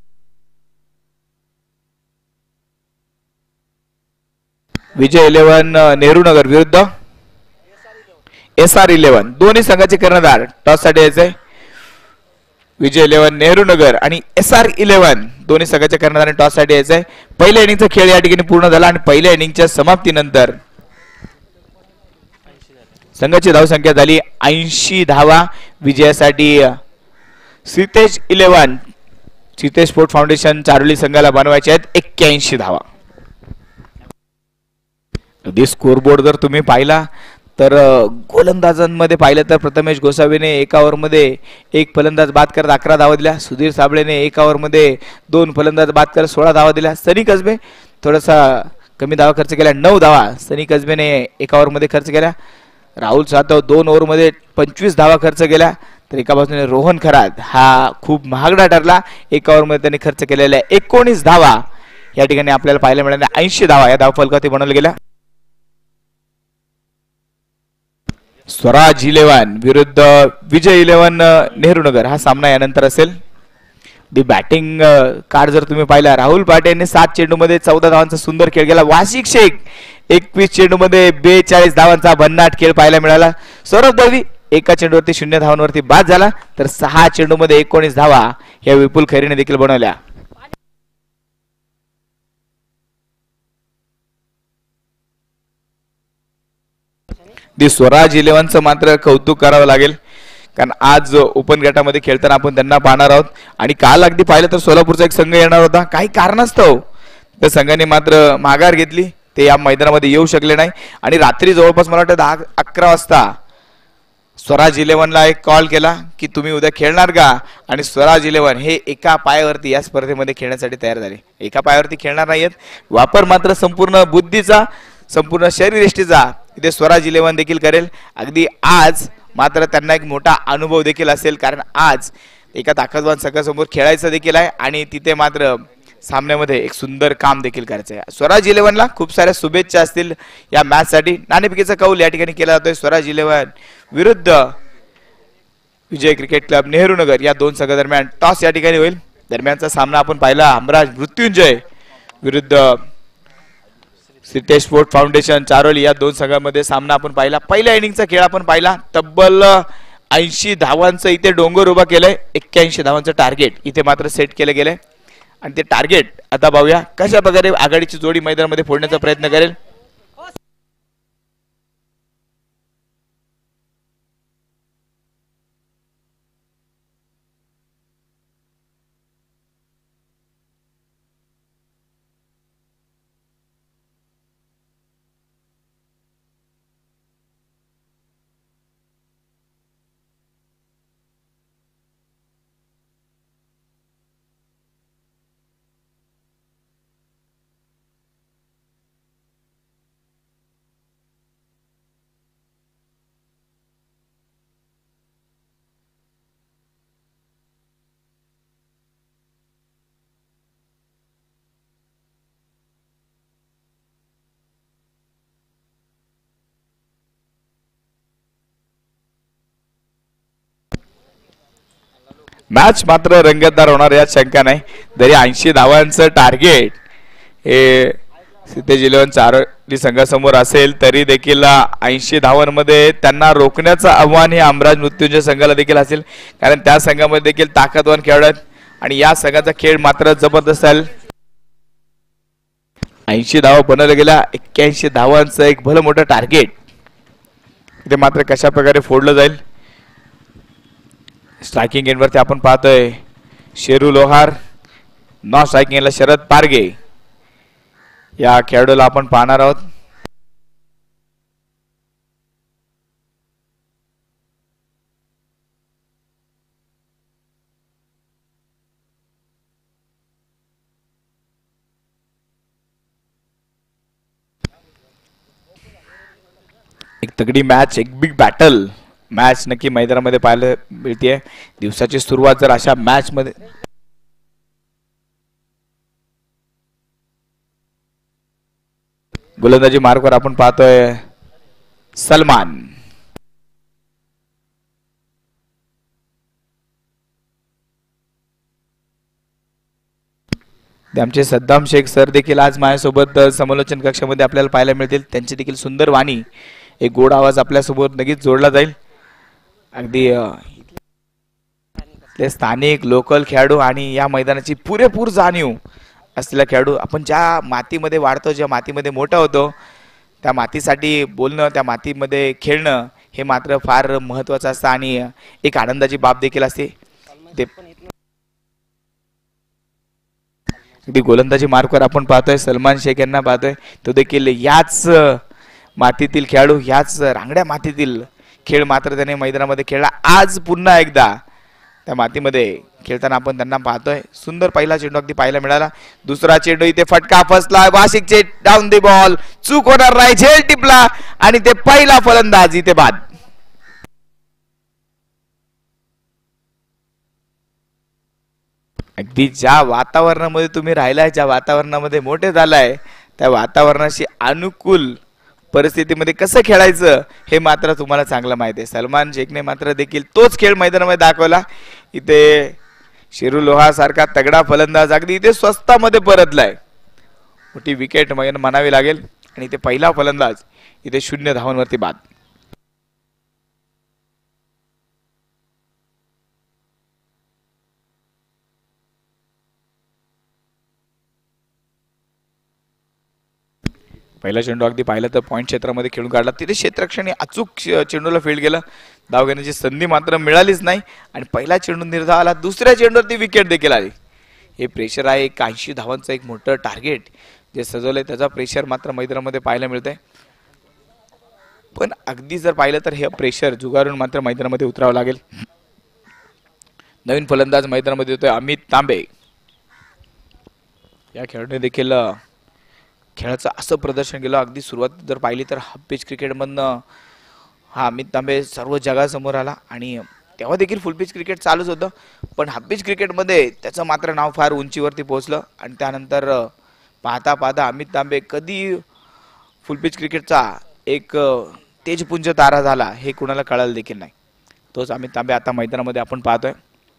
विजय 11 नेहरू नगर विरुद्ध SR11 दोन्ही संघाचे कर्णधार टॉस साठी यायचंय. विजय 11 नेहरू नगर आणि SR11 दोन्ही संघाच्या कर्णधाराने टॉस साठी यायचंय. पहिल्या इनिंगचा खेळ या ठिकाणी पूर्ण झाला आणि पहिल्या इनिंगच्या समाप्तीनंतर संघाची धावसंख्या झाली 80 धावा. विजयासाठी सितेश स्पोर्ट फाउंडेशन चारोली संघाला बनवायचे आहेत 81 धावा. अगदी स्कोरबोर्ड जर तुम्ही पाहिला तर गोलंदाजांमध्ये पाहिलं तर प्रथमेश गोसावीने एका ओव्हरमध्ये एक फलंदाज बाद करत 11 धावा दिल्या. सुधीर साबळेने एका ओव्हरमध्ये 2 फलंदाज बाद करत 16 धावा दिल्या. सनी कसबे थोडासा कमी धावा खर्च केल्या, 9 धावा सनी कसबेने एका ओव्हरमध्ये खर्च केल्या. राहुल सातव 2 ओव्हरमध्ये 25 धावा खर्च केल्या. तर एका बाजूने रोहन खरात हा खूप महागडा ठरला, एका ओव्हरमध्ये त्यांनी खर्च केलेल्या 19 धावा या ठिकाणी आपल्याला पाहायला मिळाल्या. 80 धावा या धावफलकावरती बनवल्या गेल्या. स्वराज 11 विरुद्ध विजय 11 नेहरू नगर हा सामना यानंतर असेल. दी बॅटिंग कार्ड जर तुम्ही पाहिला, राहुल पाटे यांनी 7 चेंडूमध्ये 14 धावांचा सुंदर खेळ केला. वाशिक शेख 21 चेंडूमध्ये 42 धावांचा भन्नाट खेळ पाहायला मिळाला. सौरभ दळवी एका चेंडूवरती 0 धावांवरती बाद झाला. तर 6 चेंडूमध्ये 19 धावा या विपुल खैरेने देखील बनवल्या. दी स्वराज 11चं मात्र कौतुक करावं लागेल, कारण आज ओपन गटामध्ये खेळताना आपण त्यांना पाहणार आहोत. आणि काल अगदी पाहिलं तर सोलापूरचा एक संघ येणार होता, काही कारणास्तव त्या संघाने मात्र माघार घेतली, ते या मैदानामध्ये येऊ शकले नाही. आणि रात्री जवळपास मला वाटतं 10-11 वाजता स्वराज 11ला एक कॉल केला की तुम्ही उद्या खेळणार का. आणि स्वराज 11 हे एका पायावरती या स्पर्धेमध्ये खेळण्यासाठी तयार झाले. एका पायावरती खेळणार नाहीयेत, वापर मात्र संपूर्ण बुद्धीचा, संपूर्ण शरीरयष्टीचा इथे स्वराज 11 देखील करेल. अगदी आज मात्र त्यांना एक मोठा अनुभव देखील असेल, कारण आज एका ताकदवान संघासमोर खेळायचं देखील आहे आणि तिथे मात्र सामन्यामध्ये एक सुंदर काम देखील करायचं आहे. स्वराज 11ला खूप साऱ्या शुभेच्छा असतील या मॅच साठी. नाणेफेकीचा कौल या ठिकाणी केला जातोय. स्वराज 11 विरुद्ध विजय क्रिकेट क्लब नेहरू नगर या दोन संघादरम्यान टॉस या ठिकाणी होईल. दरम्यानचा सामना आपण पाहिला हमराज मृत्युंजय विरुद्ध सितेश स्पोर्ट फाउंडेशन चारोली या दोन संघांमध्ये सामना आपण पाहिला. पहिल्या इनिंगचा खेळ आपण पाहिला. तब्बल 80 धावांचं इथे डोंगर उभा केलंय. 81 धावांचं टार्गेट इथे मात्र सेट केलं गेलंय. आणि ते टार्गेट आता पाहूया कशा प्रकारे आघाडीची जोडी मैदानामध्ये फोडण्याचा प्रयत्न करेल. मॅच मात्र रंगतदार होणार यात शंका नाही. जरी 80 धावांचं टार्गेट हे सिद्धेश इलेव्हन चारोली संघासमोर असेल तरी देखील 80 धावांमध्ये त्यांना रोखण्याचं आव्हान हे अमराज मृत्युंजय संघाला देखील असेल, कारण त्या संघामध्ये देखील ताकदवान खेळाडू आहेत आणि या संघाचा खेळ मात्र जबरदस्त आहे. 80 धावा बनवल्या गेल्या, 81 धावांचं एक भलं मोठं टार्गेट ते मात्र कशा प्रकारे फोडलं जाईल. स्ट्रायकिंग एंडवरती आपण पाहतोय शेरू लोहार, नॉन स्ट्रायकिंग एंडला शरद पारगे या खेळाडूला आपण पाहणार आहोत. एक तगडी मॅच, एक बिग बॅटल मॅच नक्की मैदानामध्ये पाहायला मिळते. दिवसाची सुरुवात जर अशा मॅच मध्ये गोलंदाजी मार्कवर आपण पाहतोय सलमान. आमचे सद्दाम शेख सर देखील आज माझ्यासोबत समालोचन कक्षामध्ये आपल्याला पाहायला मिळतील. त्यांची देखील सुंदर वाणी, एक गोड आवाज आपल्यासोबत नक्कीच जोडला जाईल. अगदी स्थानिक लोकल खेळाडू आणि या मैदानाची पुरेपूर जाणीव असलेला खेळाडू. आपण ज्या मातीमध्ये वाढतो, ज्या मातीमध्ये मोठा होतो, त्या मातीसाठी बोलणं, त्या मातीमध्ये खेळणं हे मात्र फार महत्त्वाचं असतं आणि एक आनंदाची बाब देखील असते. ते अगदी गोलंदाजी मार्कवर आपण पाहतोय सलमान शेख यांना पाहतोय. तो देखील याच मातीतील खेळाडू, याच रांगड्या मातीतील खेळ मात्र त्याने मैदानामध्ये खेळला. आज पुन्हा एकदा त्या मातीमध्ये खेळताना आपण त्यांना पाहतोय. सुंदर पहिला चेंडू अगदी पाहायला मिळाला. दुसरा चेंडू इथे फटका फसला, वाशिकचे डाऊन द बॉल, चूक होणार नाही, झेल टिपला आणि ते पहिला फलंदाज इथे बाद. अगदी ज्या वातावरणामध्ये तुम्ही राहिलाय, ज्या वातावरणामध्ये मोठे झालाय, त्या वातावरणाशी अनुकूल परिस्थितीमध्ये कसं खेळायचं हे मात्र तुम्हाला चांगलं माहिती आहे. सलमान शेखने मात्र देखील तोच खेळ मैदानामध्ये दाखवला. इथे शेरू लोहार सारखा तगडा फलंदाज अगदी इथे स्वस्तामध्ये परतलाय. मोठी विकेट म्हणावी लागेल आणि इथे पहिला फलंदाज इथे 0 धावांवरती बाद. पहिला चेंडू अगदी पाहिलं तर पॉईंट क्षेत्रामध्ये खेळून काढला. तिथे क्षेत्ररक्षणी अचूक चेंडूला फील्ड गेला. धाव घेण्याची संधी मात्र मिळालीच नाही आणि पहिला चेंडू निर्धाव आला. दुसऱ्या चेंडूवरती विकेट देखील आली. हे प्रेशर आहे. 80 धावांचं एक मोठं टार्गेट जे सजवलंय, त्याचा प्रेशर मात्र मैदानामध्ये पाहायला मिळतंय. पण अगदी जर पाहिलं तर हे प्रेशर जुगारून मात्र मैदानामध्ये उतरावं लागेल. नवीन फलंदाज मैदानामध्ये येतोय अमित तांबे. या खेळाडूने देखील खेळाचं असं प्रदर्शन केलं. अगदी सुरुवात जर पाहिली तर हाफ पिच क्रिकेटमधनं हा अमित तांबे सर्व जगासमोर आला आणि तेव्हा देखील फुल पिच क्रिकेट चालूच होतं, पण हाफ पिच क्रिकेटमध्ये त्याचं मात्र नाव फार उंचीवरती पोहोचलं आणि त्यानंतर पाहता पाहता अमित तांबे कधी फुल पिच क्रिकेटचा एक तेजपुंज तारा झाला हे कुणाला कळालं देखील नाही. तोच अमित तांबे आता मैदानामध्ये आपण पाहतोय.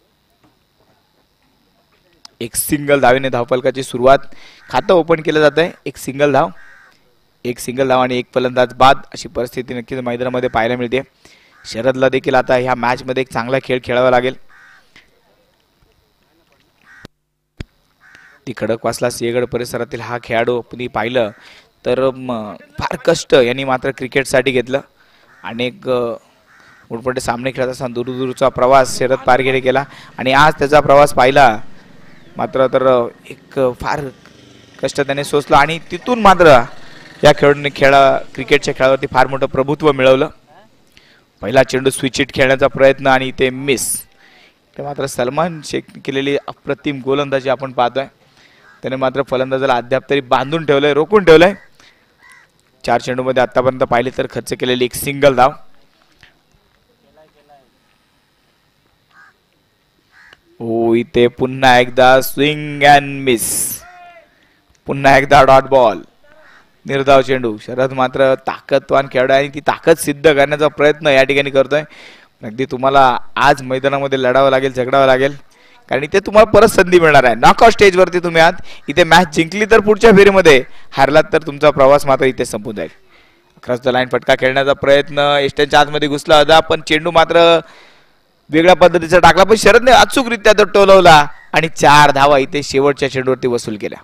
एक सिंगल धावेने धावफलकाची सुरुवात, खातं ओपन केलं जात आहे. एक सिंगल धाव आणि एक फलंदाज बाद अशी परिस्थिती नक्कीच मैदानामध्ये पाहायला मिळते. शरदला देखील आता ह्या मॅच मध्ये एक चांगला खेळ खेळावा लागेल. ती खडकवासला सिंहगड परिसरातील हा खेळाडू आपण पाहिलं तर फार कष्ट यांनी मात्र क्रिकेटसाठी घेतलं. अनेक मोठमोठे सामने खेळत असताना दूरदूरचा प्रवास शरद पारगेने केला आणि आज त्याचा प्रवास पाहिला मात्र तर एक फार कष्ट त्याने सोसलं आणि तिथून मात्र या खेळाडूने क्रिकेटच्या खेळावरती फार मोठं प्रभुत्व मिळवलं. पहिला चेंडू स्विच हिट खेळण्याचा प्रयत्न आणि ते मिस. ते मात्र सलमान शेख केलेली अप्रतिम गोलंदाजी आपण पाहतोय. त्याने मात्र फलंदाजाला अद्याप तरी बांधून ठेवलंय, रोखून ठेवलंय. 4 चेंडूमध्ये आतापर्यंत पाहिले तर खर्च केलेली एक सिंगल धाव. हो इथे पुन्हा एकदा स्विंग अँड मिस, पुन्हा एकदा डॉट बॉल, निर्धाव चेंडू. शरद मात्र ताकदवान खेळाडू आहे आणि ती ताकद सिद्ध करण्याचा प्रयत्न या ठिकाणी करतोय. अगदी तुम्हाला आज मैदानामध्ये लढावं लागेल, झगडावं लागेल, कारण इथे तुम्हाला परत संधी मिळणार आहे. नॉकआउट स्टेजवरती तुम्ही आहात. इथे मॅच जिंकली तर पुढच्या फेरीमध्ये, हारलात तर तुमचा प्रवास मात्र इथे संपून जाईल. क्रॉस द लाईन फटका खेळण्याचा प्रयत्न एस्टनच्या आतमध्ये घुसला होता पण चेंडू मात्र वेगळ्या पद्धतीचा टाकला पण शरदने अचूकरित्या तो टोलवला आणि 4 धावा इथे शेवटच्या चेंडूवरती वसूल केल्या.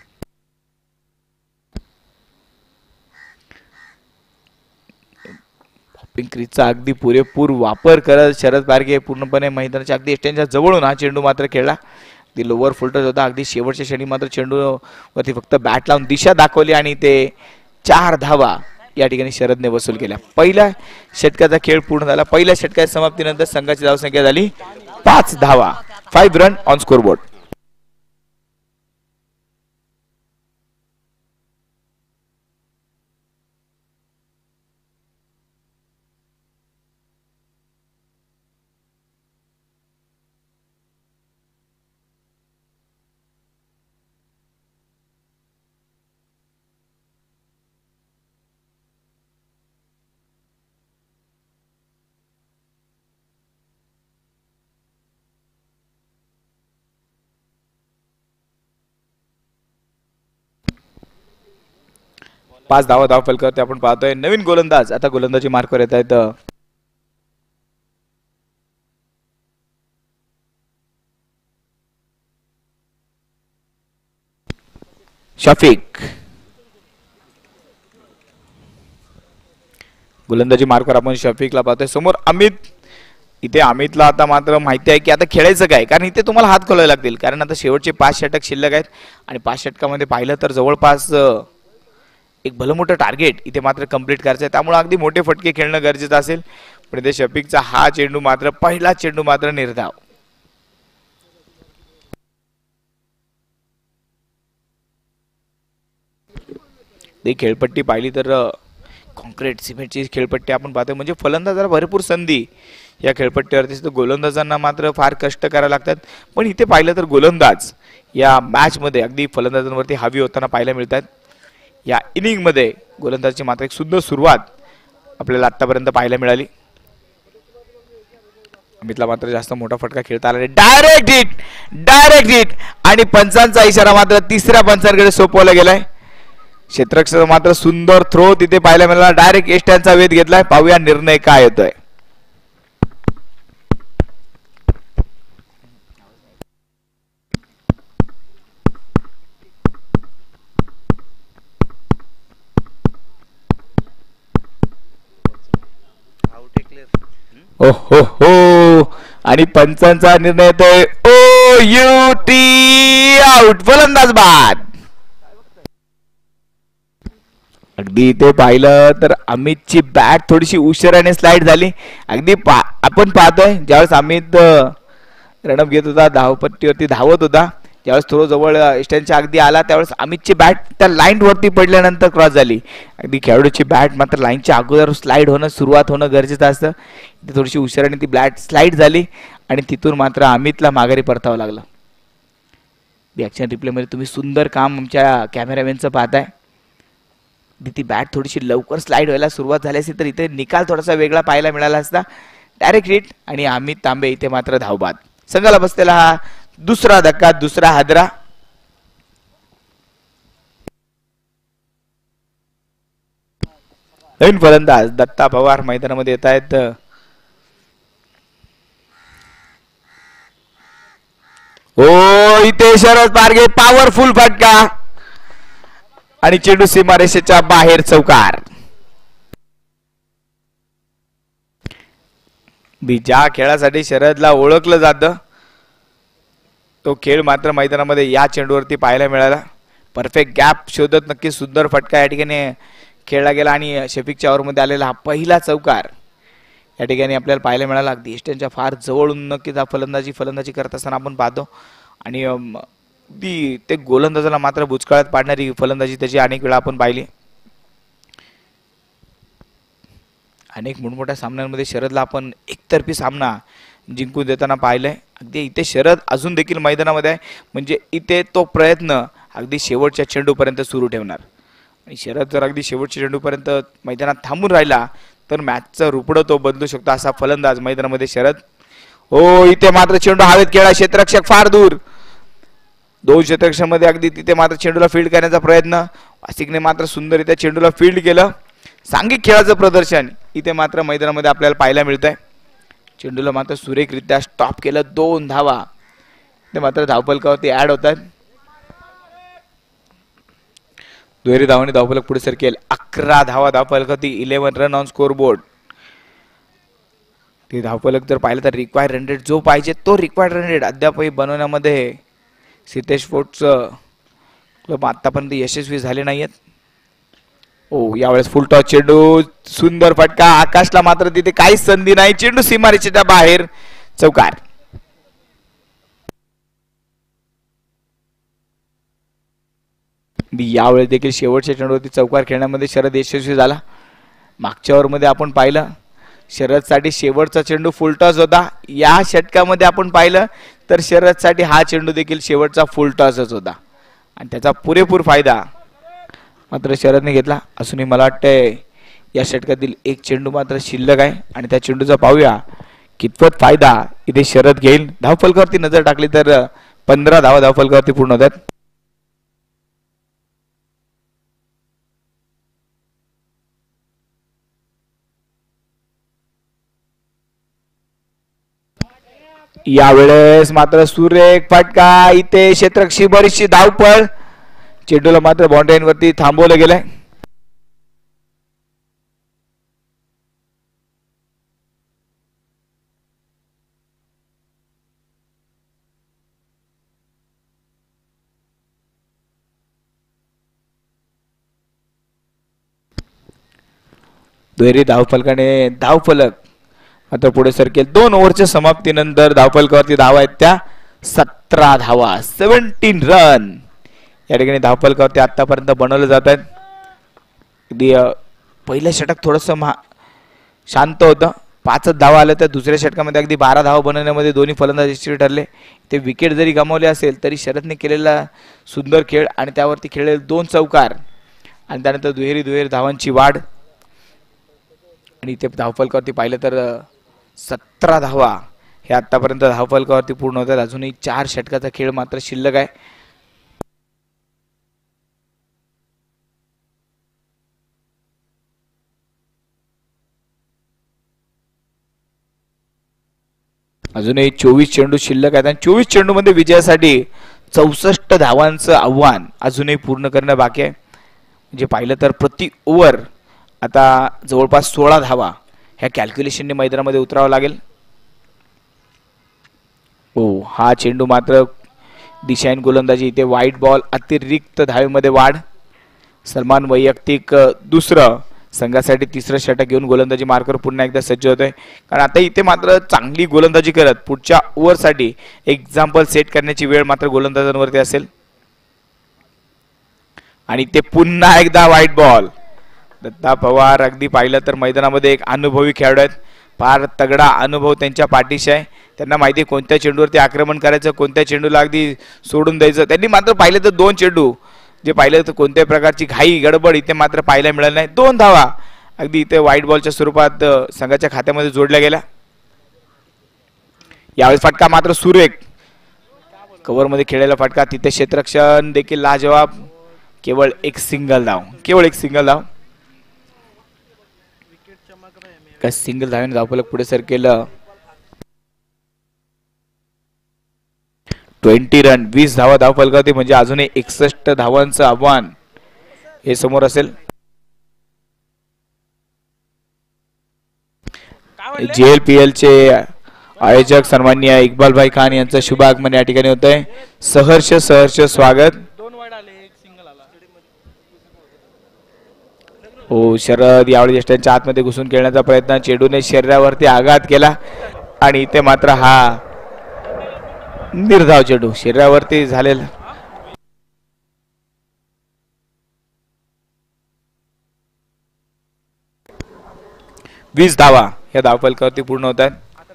क्रीजचा अगदी पुरेपूर वापर करत शरद पारगे पूर्णपणे मैदानाच्या अगदी एस्टनच्या जवळून हा चेंडू मात्र खेळला. ती लोअर फुलटच होता. अगदी शेवटच्या क्षणी मात्र चेंडूवरती फक्त बॅट लावून दिशा दाखवली आणि ते 4 धावा या ठिकाणी शरदने वसूल केल्या. पहिल्या षटकाचा खेळ पूर्ण झाला. पहिल्या षटकाच्या समाप्तीनंतर संघाची धावसंख्या झाली 5 धावा, 5 रन ऑन स्कोरबोर्ड. पाच धावा धाव फलकावरती आपण पाहतोय. नवीन गोलंदाज आता गोलंदाजी मार्कवर येत आहेत. शफीक गोलंदाजी मार्कवर आपण शफीकला पाहतोय. समोर अमित. इथे अमितला आता मात्र माहिती आहे की आता खेळायचं काय, कारण इथे तुम्हाला हात खोलावे लागतील, कारण आता शेवटचे 5 षटक शिल्लक आहेत आणि 5 षटकामध्ये पाहिलं तर जवळपास एक भलं मोठं टार्गेट इथे मात्र कंप्लीट करायचं आहे. त्यामुळे अगदी मोठे फटके खेळणं गरजेचं असेल. पण इथे शफीकचा हा चेंडू मात्र पहिला चेंडू मात्र निर्धाव. ही खेळपट्टी पाहिली तर कॉन्क्रीट सिमेंटची खेळपट्टी आपण पाहतोय. म्हणजे फलंदाजाला भरपूर संधी या खेळपट्टीवरती, गोलंदाजांना मात्र फार कष्ट करावे लागतात. पण इथे पाहिलं तर गोलंदाज या मॅच मध्ये अगदी फलंदाजांवरती हावी होताना पाहायला मिळतात. या इनिंग मध्ये गोलंदाजाची मात्र एक सुंदर सुरुवात आपल्याला आतापर्यंत पाहायला मिळाली. अमितला मात्र जास्त मोठा फटका खेळता आला नाही. डायरेक्ट हिट आणि पंचांचा इशारा मात्र तिसऱ्या पंचांकडे सोपवला गेलाय. क्षेत्ररक्षक मात्र सुंदर थ्रो तिथे पाहायला मिळाला. डायरेक्ट एस्टनचा वेध घेतलाय. पाहूया निर्णय काय येतोय. हो आणि पंचांचा निर्णय येतोय OUT आउट, फलंदाज बाद. अगदी इथे पाहिलं तर अमितची बॅट थोडीशी उशिराने स्लाइड झाली. अगदी आपण पाहतोय ज्यावेळेस अमित रणअप घेत होता, धावपट्टीवरती धावत होता, ज्यावेळेस थोडं जवळ स्टँडच्या अगदी आला त्यावेळेस अमितची बॅट त्या लाईन वरती पडल्यानंतर क्रॉस झाली. अगदी खेळाडूची बॅट मात्र लाईनच्या अगोदर स्लाइड होणं, सुरुवात होणं गरजेचं असतं. इथे थोडीशी उशिराने ती बॅट स्लाइड झाली आणि तिथून मात्र अमितला माघारी परतावं लागलं. ॲक्शन रिप्लेमध्ये तुम्ही सुंदर काम आमच्या कॅमेरामॅनचं पाहताय. ती बॅट थोडीशी लवकर स्लाइड व्हायला सुरुवात झाली असती तर इथे निकाल थोडासा वेगळा पाहायला मिळाला असता. डायरेक्ट हिट आणि अमित तांबे इथे मात्र धावबाद. संघाला बसलेला हा दुसरा धक्का, दुसरा हादरा. नवीन फलंदाज दत्ता पवार मैदानामध्ये येत आहेत. इथे शरद पारगे पॉवरफुल फटका आणि चेंडू सीमारेषेच्या बाहेर चौकार. ज्या खेळासाठी शरदला ओळखलं जातं तो खेळ मात्र मैदानामध्ये या चेंडूवरती पाहायला मिळाला. परफेक्ट गॅप शोधत नक्की सुंदर फटका या ठिकाणी खेळला गेला आणि शफिकच्या ओव्हरमध्ये आलेला हा पहिला चौकार या ठिकाणी आपल्याला पाहायला मिळाला. अगदी स्टँडच्या फार जवळून नक्कीच हा फलंदाजी करत असताना आपण पाहतो आणि अगदी ते गोलंदाजाला मात्र बुचकाळ्यात पाडणारी फलंदाजी त्याची अनेक वेळा आपण पाहिली. अनेक मोठमोठ्या सामन्यांमध्ये शरदला आपण एकतर्फी सामना जिंकून देताना पाहिलंय. अगदी इथे शरद अजून देखील मैदानामध्ये आहे म्हणजे इथे तो प्रयत्न अगदी शेवटच्या चेंडूपर्यंत सुरू ठेवणार आणि शरद जर अगदी शेवटच्या चेंडूपर्यंत मैदानात थांबून राहिला तर मॅचचं रुपडं तो बदलू शकतो असा फलंदाज मैदानामध्ये शरद. हो इथे मात्र चेंडू हवेत खेळला. क्षेत्ररक्षक फार दूर. 2 क्षेत्ररक्षकांमध्ये अगदी तिथे मात्र चेंडूला फील्ड करण्याचा प्रयत्न. वासिकने मात्र सुंदररित्या चेंडूला फील्ड केलं. सांघिक खेळाचं प्रदर्शन इथे मात्र मैदानामध्ये आपल्याला पाहायला मिळतंय. चेंडूला मात्र सुरेखरित्या स्टॉप केलं. 2 धावा ते मात्र धावफलकावरती ऍड होतात. दुहेरी धावांनी धावफलक पुढे सरकेल. 11 धावा धावफलकावरती 11 रन ऑन स्कोर बोर्ड. ते धावफलक जर पाहिलं तर रिक्वायर्ड रन रेट जो पाहिजे तो रिक्वायर्ड रन रेट अद्यापही बनवण्यामध्ये सिद्धेश स्पोर्ट्स क्लब आतापर्यंत यशस्वी झाले नाहीयेत. ओ यावेळेस फुल टॉस चेंडू सुंदर फटका. आकाशला मात्र तिथे काहीच संधी नाही. चेंडू सीमारेषेच्या बाहेर चौकार. यावेळेस देखील शेवटच्या चेंडूवरती चौकार खेळण्यामध्ये शरद यशस्वी झाला. मागच्या ओव्हरमध्ये आपण पाहिलं शरदसाठी शेवटचा चेंडू फुलटॉस होता. या षटकामध्ये आपण पाहिलं तर शरदसाठी हा चेंडू देखील शेवटचा फुलटॉसच होता आणि त्याचा पुरेपूर फायदा मात्र शरदने घेतला. असूनही मला वाटतंय या षटकातील एक चेंडू मात्र शिल्लक आहे आणि त्या चेंडूचा पाहूया कितपत फायदा इथे शरद घेईल. धावफलकावरती नजर टाकली तर 15 धावा धावफलकावरती पूर्ण होतात. यावेळेस मात्र सुरेख फटका. इथे क्षेत्ररक्षी बरीचशी धावपळ. चेंडूला मात्र बाउंड्री वरती थांबवलं गेलंय. दुहेरी धावफलकाने धावफलक मात्र पुढे सरकेल. 2 ओव्हरच्या समाप्तीनंतर धावफलकावरती धावा आहेत त्या 17 धावा 17 रन या ठिकाणी धावफलकावरती आतापर्यंत बनवलं जात आहेत. पहिलं षटक थोडस शांत होतं. 5 धावा आल्या तर दुसऱ्या षटकामध्ये अगदी 12 धावा बनवण्यामध्ये दोन्ही फलंदाज यशस्वी ठरले. ते विकेट जरी गमावले असेल तरी शरदने केलेला सुंदर खेळ आणि त्यावरती खेळलेले 2 चौकार आणि त्यानंतर दुहेरी धावांची वाढ आणि इथे धावफलकावरती पाहिलं तर 17 धावा हे आतापर्यंत धावफलकावरती पूर्ण होतात. अजूनही 4 षटकाचा खेळ मात्र शिल्लक आहे. अजूनही 24 चेंडू शिल्लक आहेत आणि 24 चेंडू मध्ये विजयासाठी 64 धावांचं आव्हान अजूनही पूर्ण करणं बाकी आहे. म्हणजे पाहिलं तर प्रति ओव्हर आता जवळपास 16 धावा ह्या कॅल्क्युलेशनने मैदानामध्ये उतरावं लागेल. हो हा चेंडू मात्र दिशाहीन गोलंदाजी. इथे वाईट बॉल. अतिरिक्त धावेमध्ये वाढ. सलमान वैयक्तिक दुसरं संघासाठी 3रं षटक घेऊन गोलंदाजी मार्कर पुन्हा एकदा सज्ज होतोय. कारण आता इथे मात्र चांगली गोलंदाजी करत पुढच्या ओव्हरसाठी एक्झाम्पल सेट करण्याची वेळ मात्र गोलंदाजांवरती असेल. आणि ते पुन्हा एकदा व्हाईट बॉल. दत्ता पवार अगदी पाहिलं तर मैदानामध्ये एक अनुभवी खेळाडू आहेत. फार तगडा अनुभव त्यांच्या पाठीशी आहे. त्यांना माहिती आहे कोणत्या चेंडूवरती आक्रमण करायचं, कोणत्या चेंडूला अगदी सोडून द्यायचं. त्यांनी मात्र पाहिलं तर 2 चेंडू जे पाहिलं तर कोणत्याही प्रकारची घाई गडबड इथे मात्र पाहायला मिळालं नाही. 2 धावा अगदी इथे व्हाईट बॉलच्या स्वरूपात संघाच्या खात्यामध्ये जोडल्या गेल्या. यावेळेस फटका मात्र सुरेख. कव्हरमध्ये खेळलेला फटका. तिथे क्षेत्ररक्षण देखील लाजवाब. केवळ एक सिंगल धाव. सिंगल धावेने धावफलक पुढे सरकेल. 20 रन 20 धावा धावफलकावरती, म्हणजे अजूनही 61 धावांचं आव्हान हे समोर असेल. JLPL चे आयोजक सन्माननीय इक्बालभाई खान यांचं शुभ आगमन या ठिकाणी होत आहे. सहर्ष स्वागत. हो, शरद यावेळी यष्ट्यांच्या आतमध्ये घुसून खेळण्याचा प्रयत्न, चेंडूने शरीरावरती आघात केला आणि इथे मात्र हा निर्धाव चेंडू शरीरावरती झालेला. वीस धावा या धावफलकावरती पूर्ण होत आहेत.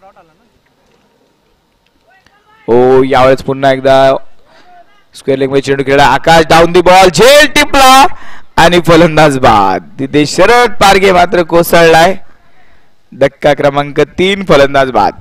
हो, यावेळेस पुन्हा एकदा स्क्वेअर लेग मध्ये चेंडू खेळला, आकाश डाऊन दी बॉल, झेल टिपला आणि फलंदाज बाद. तिथे शरद पारगे मात्र कोसळलाय. धक्का क्रमांक 3, फलंदाज बाद.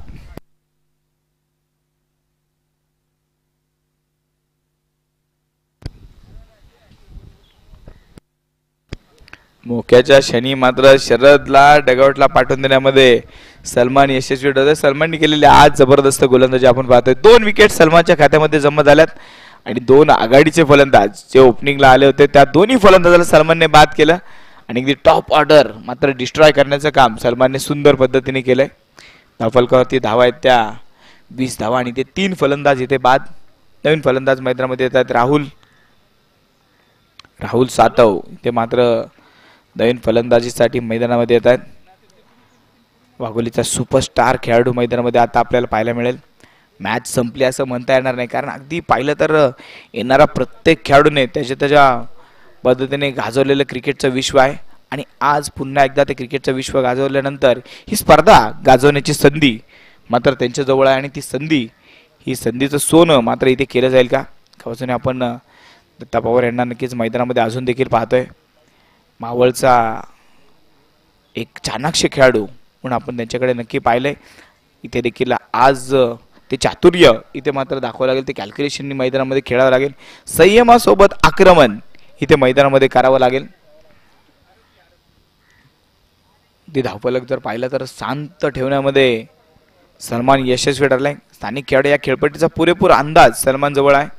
मोक्याच्या क्षणी मात्र शरदला डगआउटला पाठवून देण्यामध्ये सलमान यशस्वी ठरतोय. सलमानने केलेली आज जबरदस्त गोलंदाजी आपण पाहतोय. 2 विकेट सलमानच्या खात्यामध्ये जमा झाल्यात आणि 2 आघाडीचे फलंदाज जे ओपनिंगला आले होते त्या दोन्ही फलंदाजाला सलमानने बाद केलं आणि अगदी टॉप ऑर्डर मात्र डिस्ट्रॉय करण्याचं काम सलमानने सुंदर पद्धतीने केलंय. धावफलकावरती धावा आहेत त्या 20 धावा आणि ते 3 फलंदाज इथे बाद. नवीन फलंदाज मैदानामध्ये येतात राहुल सातव इथे मात्र नवीन फलंदाजीसाठी मैदानामध्ये येत आहेत. वाघोलीचा सुपरस्टार खेळाडू मैदानामध्ये आता आपल्याला पाहायला मिळेल. मॅच संपली असं म्हणता येणार नाही, कारण अगदी पाहिलं तर येणारा प्रत्येक खेळाडूने त्याच्या पद्धतीने गाजवलेलं क्रिकेटचं विश्व आहे आणि आज पुन्हा एकदा ते क्रिकेटचं विश्व गाजवल्यानंतर ही स्पर्धा गाजवण्याची संधी मात्र त्यांच्याजवळ आहे आणि ती ही संधीचं सोनं मात्र इथे केलं जाईल का? बाजूने आपण दत्ता पवार यांना नक्कीच मैदानामध्ये अजून देखील पाहतोय. मावळचा एक चाणाक्ष खेळाडू म्हणून आपण त्यांच्याकडे नक्की पाहिलंय. इथे देखील आज ते चातुर्य इथे मात्र दाखवावं लागेल, ते कॅल्क्युलेशननी मैदानामध्ये खेळावं लागेल, संयमासोबत आक्रमण इथे मैदानामध्ये करावं लागेल. ते धावफलक जर पाहिलं तर शांत ठेवण्यामध्ये सलमान यशस्वी ठरलाय. स्थानिक खेळाडू या खेळपट्टीचा पुरेपूर अंदाज सलमान जवळ आहे.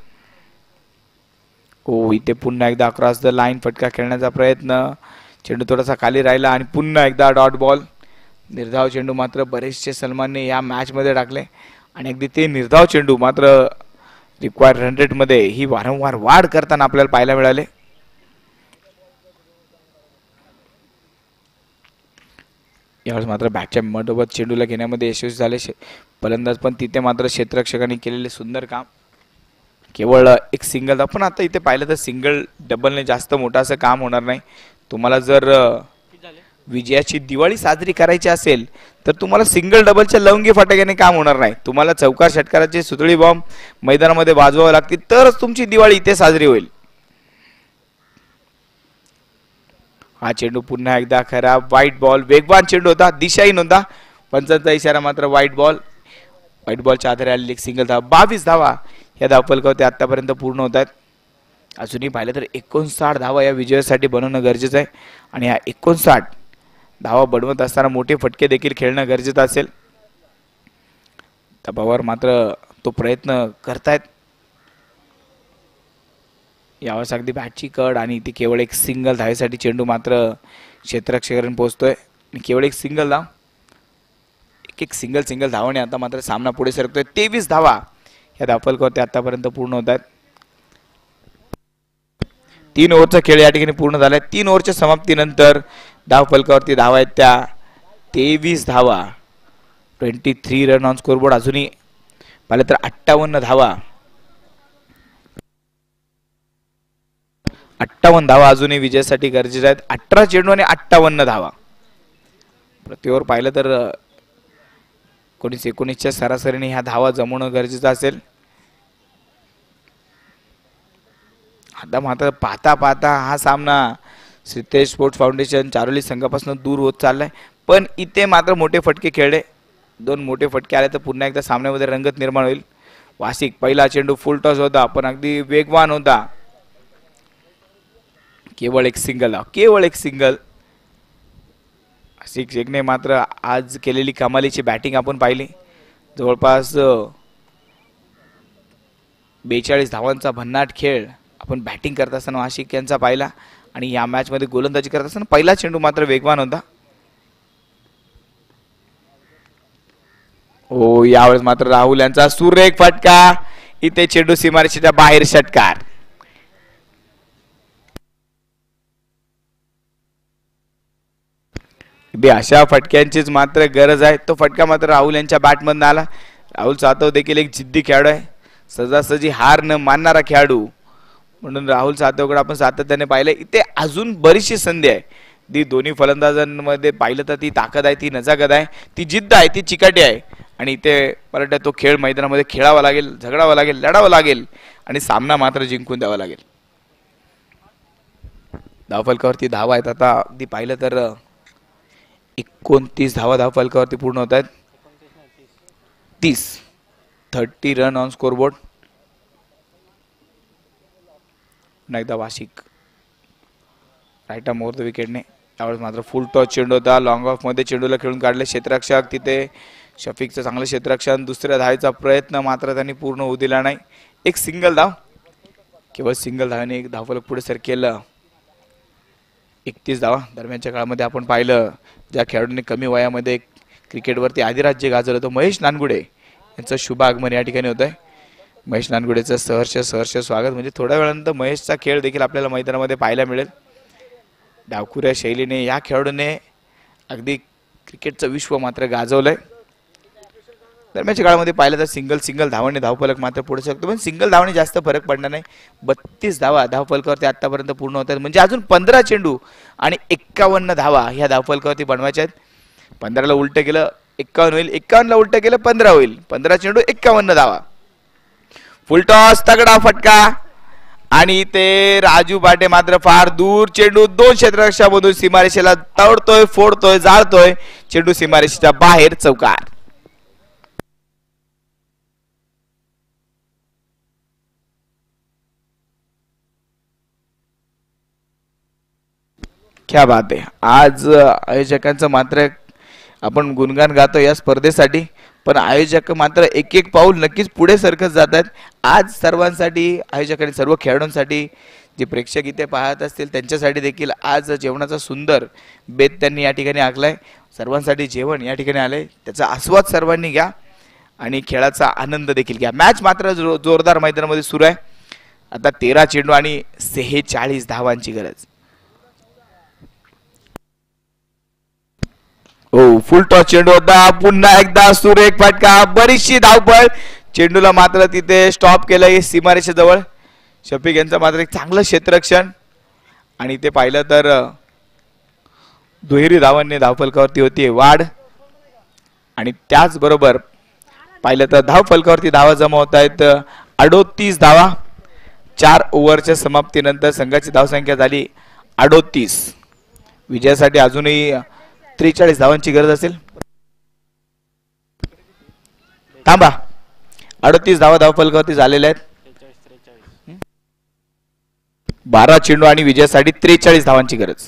हो, इथे पुन्हा एकदा अक्रॉस द लाईन फटका खेळण्याचा प्रयत्न, चेंडू थोडासा खाली राहिला आणि पुन्हा एकदा डॉट बॉल. निर्धाव चेंडू मात्र बरेचसे सलमानने या मॅच मध्ये टाकले आणि अगदी ते निर्धाव चेंडू मात्र रिक्वायर्ड रन रेट मध्ये ही वारंवार वाढ करताना आपल्याला पाहायला मिळाले. यावेळेस मात्र बॅटच्या मधोमध चेंडूला घेण्यामध्ये यशस्वी झाले फलंदाज, पण तिथे मात्र क्षेत्ररक्षकांनी केलेले सुंदर काम. केवळ एक सिंगल धाव, पण आता इथे पाहिलं तर सिंगल डबलने जास्त मोठं असं काम होणार नाही. तुम्हाला जर विजयाची दिवाळी साजरी करायची असेल तर तुम्हाला सिंगल डबलच्या लवंगी फटाक्याने काम होणार नाही. तुम्हाला चौकार षटकाराचे सुतळी बॉम्ब मैदानामध्ये वाजवावे लागतील तरच तुमची दिवाळी इथे साजरी होईल. हा चेंडू पुन्हा एकदा खराब, वाईट बॉल. वेगवान चेंडू होता, दिशाहीन होता, पंचांचा इशारा मात्र वाईट बॉल. व्हाईट बॉलच्या आधारे आलेली एक सिंगल धाव. 22 धावा या धावफलकावरती आतापर्यंत पूर्ण होत आहेत. अजूनही पाहिलं तर 59 धावा या विजयासाठी बनवणं गरजेचं आहे आणि या 59 धावा बनवत असताना मोठे फटके देखील खेळणं गरजेचं असेल. दबावावर मात्र तो प्रयत्न करतायत. यावेळेस अगदी बॅटची कड आणि ती केवळ एक सिंगल धावेसाठी चेंडू मात्र क्षेत्ररक्षकांपर्यंत पोहोचतोय आणि केवळ एक सिंगल धाव, एक सिंगल धावाने आता मात्र सामना पुढे सरकतोय. 23 धावा या धावफलकावरती आतापर्यंत पूर्ण होत आहेत. 3 ओव्हरचा खेळ या ठिकाणी पूर्ण झालाय. 3 ओव्हरच्या समाप्तीनंतर धावफलकावरती धावा आहेत त्या 23 धावा, 23 रन ऑन स्कोरबोर्ड. अजूनही पाहिलं तर 58 धावा, 58 धावा अजूनही विजयासाठी गरजेच्या आहेत. 18 चेंडू आणि 58 धावा प्रति ओव्हर पाहिलं तर 19-19च्या सरासरीने ह्या धावा जमवणं गरजेचं असेल. आता मात्र पाहता पाहता हा सामना श्रीतेज स्पोर्ट्स फाउंडेशन चारोली संघापासून दूर होत चाललाय, पण इथे मात्र मोठे फटके खेळले. 2 मोठे फटके आले तर पुन्हा एकदा सामन्यामध्ये रंगत निर्माण होईल. वासिक पहिला चेंडू फुल टॉस होता पण अगदी वेगवान होता. केवळ एक सिंगल. आशिक शेखने मात्र आज केलेली कमालीची बॅटिंग आपण पाहिली. जवळपास 42 धावांचा भन्नाट खेळ आपण बॅटिंग करत असताना आशिक यांचा पाहिला आणि या मॅच मध्ये गोलंदाजी करत असताना पहिला चेंडू मात्र वेगवान होता. हो, यावेळेस मात्र राहुल यांचा सुरेख फटका, इथे चेंडू सीमारेषेच्या बाहेर षटकार. अशा फटक्यांचीच मात्र गरज आहे. तो फटका मात्र राहुल यांच्या बॅटमधून आला. राहुल सातव देखील एक जिद्दी खेळाडू आहे, सहजासहजी हार न मानणारा खेळाडू, म्हणून राहुल सातवकडे आपण सातत्याने पाहिलं. इथे अजून बरीचशी संधी आहे. ती दोन्ही फलंदाजांमध्ये पाहिलं तर ती ताकद आहे, ती नजाकत आहे, ती जिद्द आहे, ती चिकाटी आहे. आणि इथे मला वाटतं तो खेळ मैदानामध्ये खेळावा लागेल, झगडावा लागेल, लढावं लागेल आणि सामना मात्र जिंकून द्यावा लागेल. धावफलकावरती धावा आहेत आता. अगदी पाहिलं तर 29 धावा धावफलकावरती पूर्ण होत आहेत. 30 रन ऑन स्कोरबोर्ड. एकदा Washik right arm over the विकेटने. त्यावेळेस मात्र फुल टॉस चेंडू होता. लॉंग ऑफ मध्ये चेंडूला खेळून काढले क्षेत्ररक्षक. तिथे शफीकचं चांगलं क्षेत्ररक्षण. दुसऱ्या धावेचा प्रयत्न मात्र त्यांनी पूर्ण होऊ दिला नाही. एक सिंगल धाव, केवळ सिंगल धावाने एक धावफलक पुढे सर केलं. 31 धावा. दरम्यानच्या काळामध्ये आपण पाहिलं ज्या खेळाडूंनी कमी वयामध्ये क्रिकेटवरती अधिराज्य गाजवलं तो महेश नानगुडे यांचं शुभ आगमन या ठिकाणी होत आहे. महेश नानगुडेचं सहर्ष स्वागत. म्हणजे थोड्या वेळानंतर महेशचा खेळ देखील आपल्याला मैदानामध्ये पाहायला मिळेल. डावखुऱ्या शैलीने या खेळाडूने अगदी क्रिकेटचं विश्व मात्र गाजवलंय. दरम्यानच्या काळामध्ये पाहिलं तर सिंगल धावाने धावफलक मात्र पुढे शकतो, पण सिंगल धावाने जास्त फरक पडणार नाही. 32 धावा धावफलकावरती आतापर्यंत पूर्ण होत आहेत. म्हणजे अजून 15 चेंडू आणि 51 धावा ह्या धावफलकावरती बनवायच्या आहेत. 15ला उलट केलं 51 होईल, 51ला उलट केलं 15 होईल. 15 चेंडू 51 धावा. फुल टॉस, तगडा फटका आणि ते राजू बाटे मात्र फार दूर. चेंडू 2 क्षेत्ररक्षकामधून सीमारेषेला तोडतोय, फोडतोय, जाळतोय. चेंडू सीमारेषेच्या बाहेर, चौकार. क्या बात आहे. आज आयोजकांचं मात्र आपण गुणगान गातो या स्पर्धेसाठी, पण आयोजक मात्र एक एक पाऊल नक्कीच पुढे सरकत जात आहेत. आज सर्वांसाठी, आयोजकांनी सर्व खेळाडूंसाठी, जे प्रेक्षक इथे पाहत असतील त्यांच्यासाठी देखील आज जेवणाचा सुंदर बेत त्यांनी या ठिकाणी आखलाय. सर्वांसाठी जेवण या ठिकाणी आलंय, त्याचा आस्वाद सर्वांनी घ्या आणि खेळाचा आनंद देखील घ्या. मॅच मात्र जोरदार मैदानामध्ये सुरू आहे. आता 13 चेंडू आणि 46 धावांची गरज. हो, फुल टॉस चेंडू होता. पुन्हा एकदा सुरेख फटका, बरीचशी धावपळ. चेंडूला मात्र तिथे स्टॉप केलंय सीमारेषेजवळ. शफीक यांचं मात्र एक चांगलं क्षेत्ररक्षण आणि ते पाहिलं तर दुहेरी धावांनी धावफलकावरती होती वाढ. आणि त्याचबरोबर पाहिलं तर धावफलकावरती धावा जमा होत आहेत 38 धावा. 4 ओव्हरच्या समाप्तीनंतर संघाची धावसंख्या झाली 38. विजयासाठी अजूनही 43 धावांची गरज असेल. थांबा, 38 धावा धावफलकावरती झालेल्या आहेत. 12 चेंडू आणि विजयासाठी 43 धावांची गरज.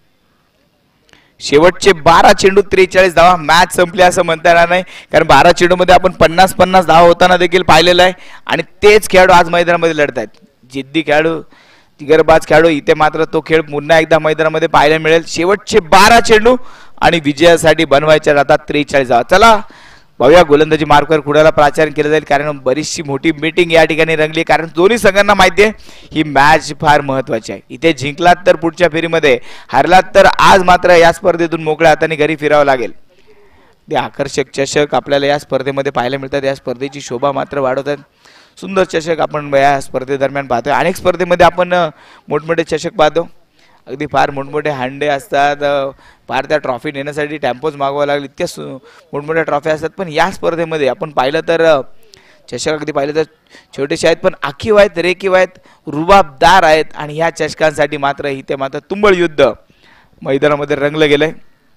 शेवटचे 12 चेंडू 43 धावा. मॅच संपली असं म्हणता येणार नाही, कारण 12 चेंडू मध्ये आपण 50-50 धावा होताना देखील पाहिलेलं आहे. आणि तेच खेळाडू आज मैदानामध्ये लढत आहेत. जिद्दी खेळाडू, तिगरबाज खेळाडू. इथे मात्र तो खेळ पुन्हा एकदा मैदानामध्ये पाहायला मिळेल. शेवटचे 12 चेंडू आणि विजयासाठी बनवायच्या जातात 43 धावा. चला भाऊया, गोलंदाजी मार्कवर कुणाला प्राचारण केलं जाईल, कारण बरीचशी मोठी मीटिंग या ठिकाणी रंगली. कारण दोन्ही संघांना माहिती आहे ही मॅच फार महत्वाची आहे. इथे जिंकलात तर पुढच्या फेरीमध्ये, हरलात तर आज मात्र या स्पर्धेतून मोकळ्या हाताने घरी फिरावं लागेल. ते आकर्षक चषक आपल्याला या स्पर्धेमध्ये पाहायला मिळतात. या स्पर्धेची शोभा मात्र वाढवतात. सुंदर चषक आपण या स्पर्धेदरम्यान पाहतोय. अनेक स्पर्धेमध्ये आपण मोठमोठे चषक पाहतो, अगदी फार मोठमोठे हांडे असतात, फार त्या ट्रॉफी नेण्यासाठी टेम्पोज मागवावं लागले, इतक्या मोठमोठ्या ट्रॉफी असतात. पण या स्पर्धेमध्ये आपण पाहिलं तर चषक अगदी पाहिलं तर छोटेसे आहेत, पण आखीव आहेत, रेखीव आहेत, रुबाबदार आहेत. आणि ह्या चषकांसाठी मात्र इथे मात्र तुंबळ युद्ध मैदानामध्ये रंगलं गेलंय.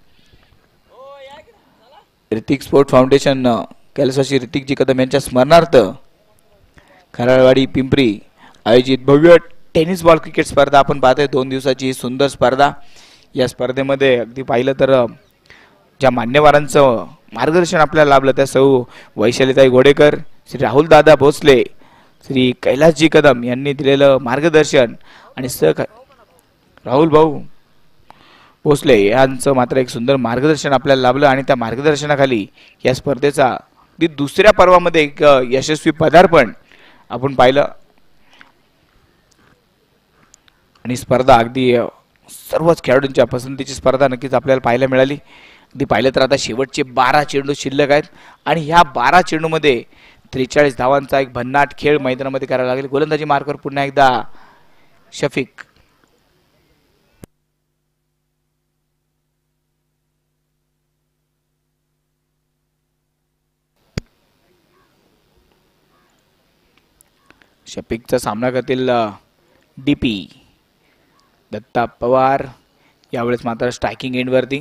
ऋतिक स्पोर्ट फाउंडेशन कैलासवासी ऋतिकजी कदम यांच्या स्मरणार्थ खराळवाडी पिंपरी आयोजित भव्य टेनिस बॉल क्रिकेट स्पर्धा आपण पाहतोय. 2 दिवसाची सुंदर स्पर्धा. या स्पर्धेमध्ये अगदी पाहिलं तर ज्या मान्यवरांचं मार्गदर्शन आपल्याला लाभलं त्या सौ वैशालीताई घोडेकर, श्री राहुल दादा भोसले, श्री कैलासजी कदम यांनी दिलेलं मार्गदर्शन आणि राहुल भाऊ भोसले यांचं मात्र एक सुंदर मार्गदर्शन आपल्याला लाभलं आणि त्या मार्गदर्शनाखाली या स्पर्धेचा दुसऱ्या पर्वामध्ये एक यशस्वी पदार्पण आपण पाहिलं आणि स्पर्धा अगदी सर्वच खेळाडूंच्या पसंतीची स्पर्धा नक्कीच आपल्याला पाहायला मिळाली. अगदी पाहिलं तर आता शेवटचे 12 चेंडू शिल्लक आहेत आणि ह्या 12 चेंडूमध्ये 43 धावांचा एक भन्नाट खेळ मैदानामध्ये करावा लागेल. गोलंदाजी मार्कवर पुन्हा एकदा शफीक. शफीकचा सामना करतील डीपी दत्ता पवार. यावेळेस मात्र स्ट्रायकिंग एंडवरती.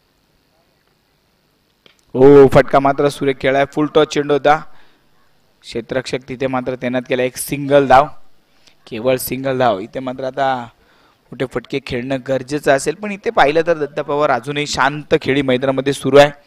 हो फटका मात्र सुरेख खेळाय. फुल टॉस चेंडू होता. क्षेत्ररक्षक तिथे मात्र तैनात केला. एक सिंगल धाव, केवळ सिंगल धाव. इथे मात्र आता मोठे फटके खेळणं गरजेचं असेल पण इथे पाहिलं तर दत्ता पवार अजूनही शांत खेळी मैदानामध्ये सुरू आहे.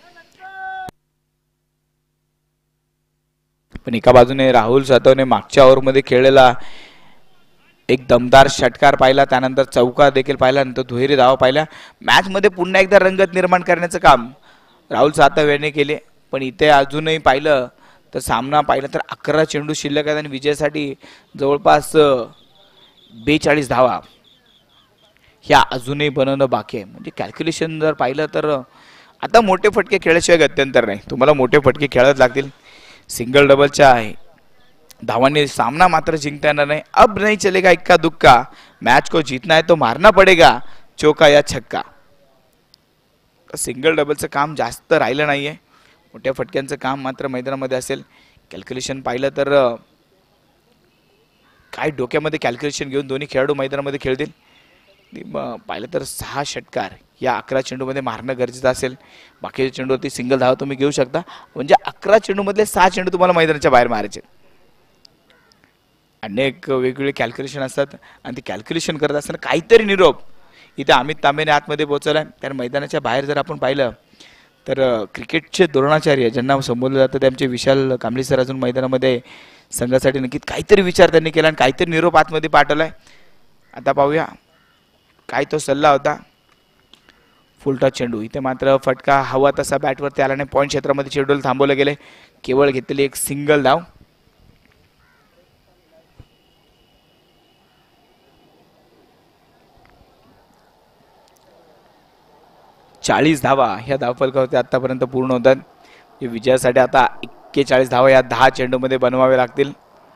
पण एका बाजूने राहुल सातवने मागच्या ओव्हरमध्ये खेळलेला एक दमदार षटकार पाहिला, त्यानंतर चौकार देखील पाहिला, नंतर दुहेरी धावा पाहिल्या. मॅच मध्ये पुन्हा एकदा रंगत निर्माण करण्याचं काम राहुल सातव यांनी केले. पण इथे अजूनही पाहिलं तर सामना पाहिला तर 11 चेंडू शिल्लक आहेत आणि विजयासाठी जवळपास 42 धावा ह्या अजूनही बनवणं बाकी आहे. म्हणजे कॅल्क्युलेशन जर पाहिलं तर आता मोठे फटके खेळल्याशिवाय गत्यंतर नाही. तुम्हाला मोठे फटके खेळत लागतील. सिंगल डबलच्या आहे धावांनी सामना मात्र जिंकता येणार नाही. अब नहीं चलेगा इक्का दुक्का, मैच को जीतना है तो मारना पड़ेगा चौका या छक्का. सिंगल डबलचं काम जास्त राहिलं नाहीये. मोठ्या फटक्यांचं काम मात्र मैदानामध्ये असेल. कॅल्क्युलेशन पाहिलं तर काय डोक्यामध्ये कॅल्क्युलेशन घेऊन दोन्ही खेळाडू मैदानामध्ये खेळतील. पाहिलं तर 6 षटकार या 11 चेंडूमध्ये मारणं गरजेचं असेल. बाकीच्या चेंडूवरती सिंगल धावा तुम्ही घेऊ शकता. म्हणजे 11 चेंडूमधले 6 चेंडू तुम्हाला मैदानाच्या बाहेर मारायचे. अनेक वेगवेगळे कॅल्क्युलेशन असतात आणि ते कॅल्क्युलेशन करत असताना काहीतरी निरोप इथे अमित तांबेने आतमध्ये पोहोचवला. कारण मैदानाच्या बाहेर जर आपण पाहिलं तर क्रिकेटचे द्रोणाचार्य ज्यांना संबोधलं जातं त्यांचे विशाल कांबळे सर अजून मैदानामध्ये संघासाठी नक्कीच काहीतरी विचार त्यांनी केला आणि काहीतरी निरोप आतमध्ये पाठवलाय. आता पाहूया काय तो सल्ला होता. फुलटॉस चेंडू. इथे मात्र फटका हवा तसा बॅटवरती आला नाही. पॉईंट क्षेत्रामध्ये चेंडूला थांबवलं गेले. केवळ घेतलेली एक सिंगल धाव. चाळीस धावा ह्या धावफलकावरती आतापर्यंत पूर्ण होतात. विजयासाठी आता 41 धावा या 10 चेंडूमध्ये बनवावे लागतील.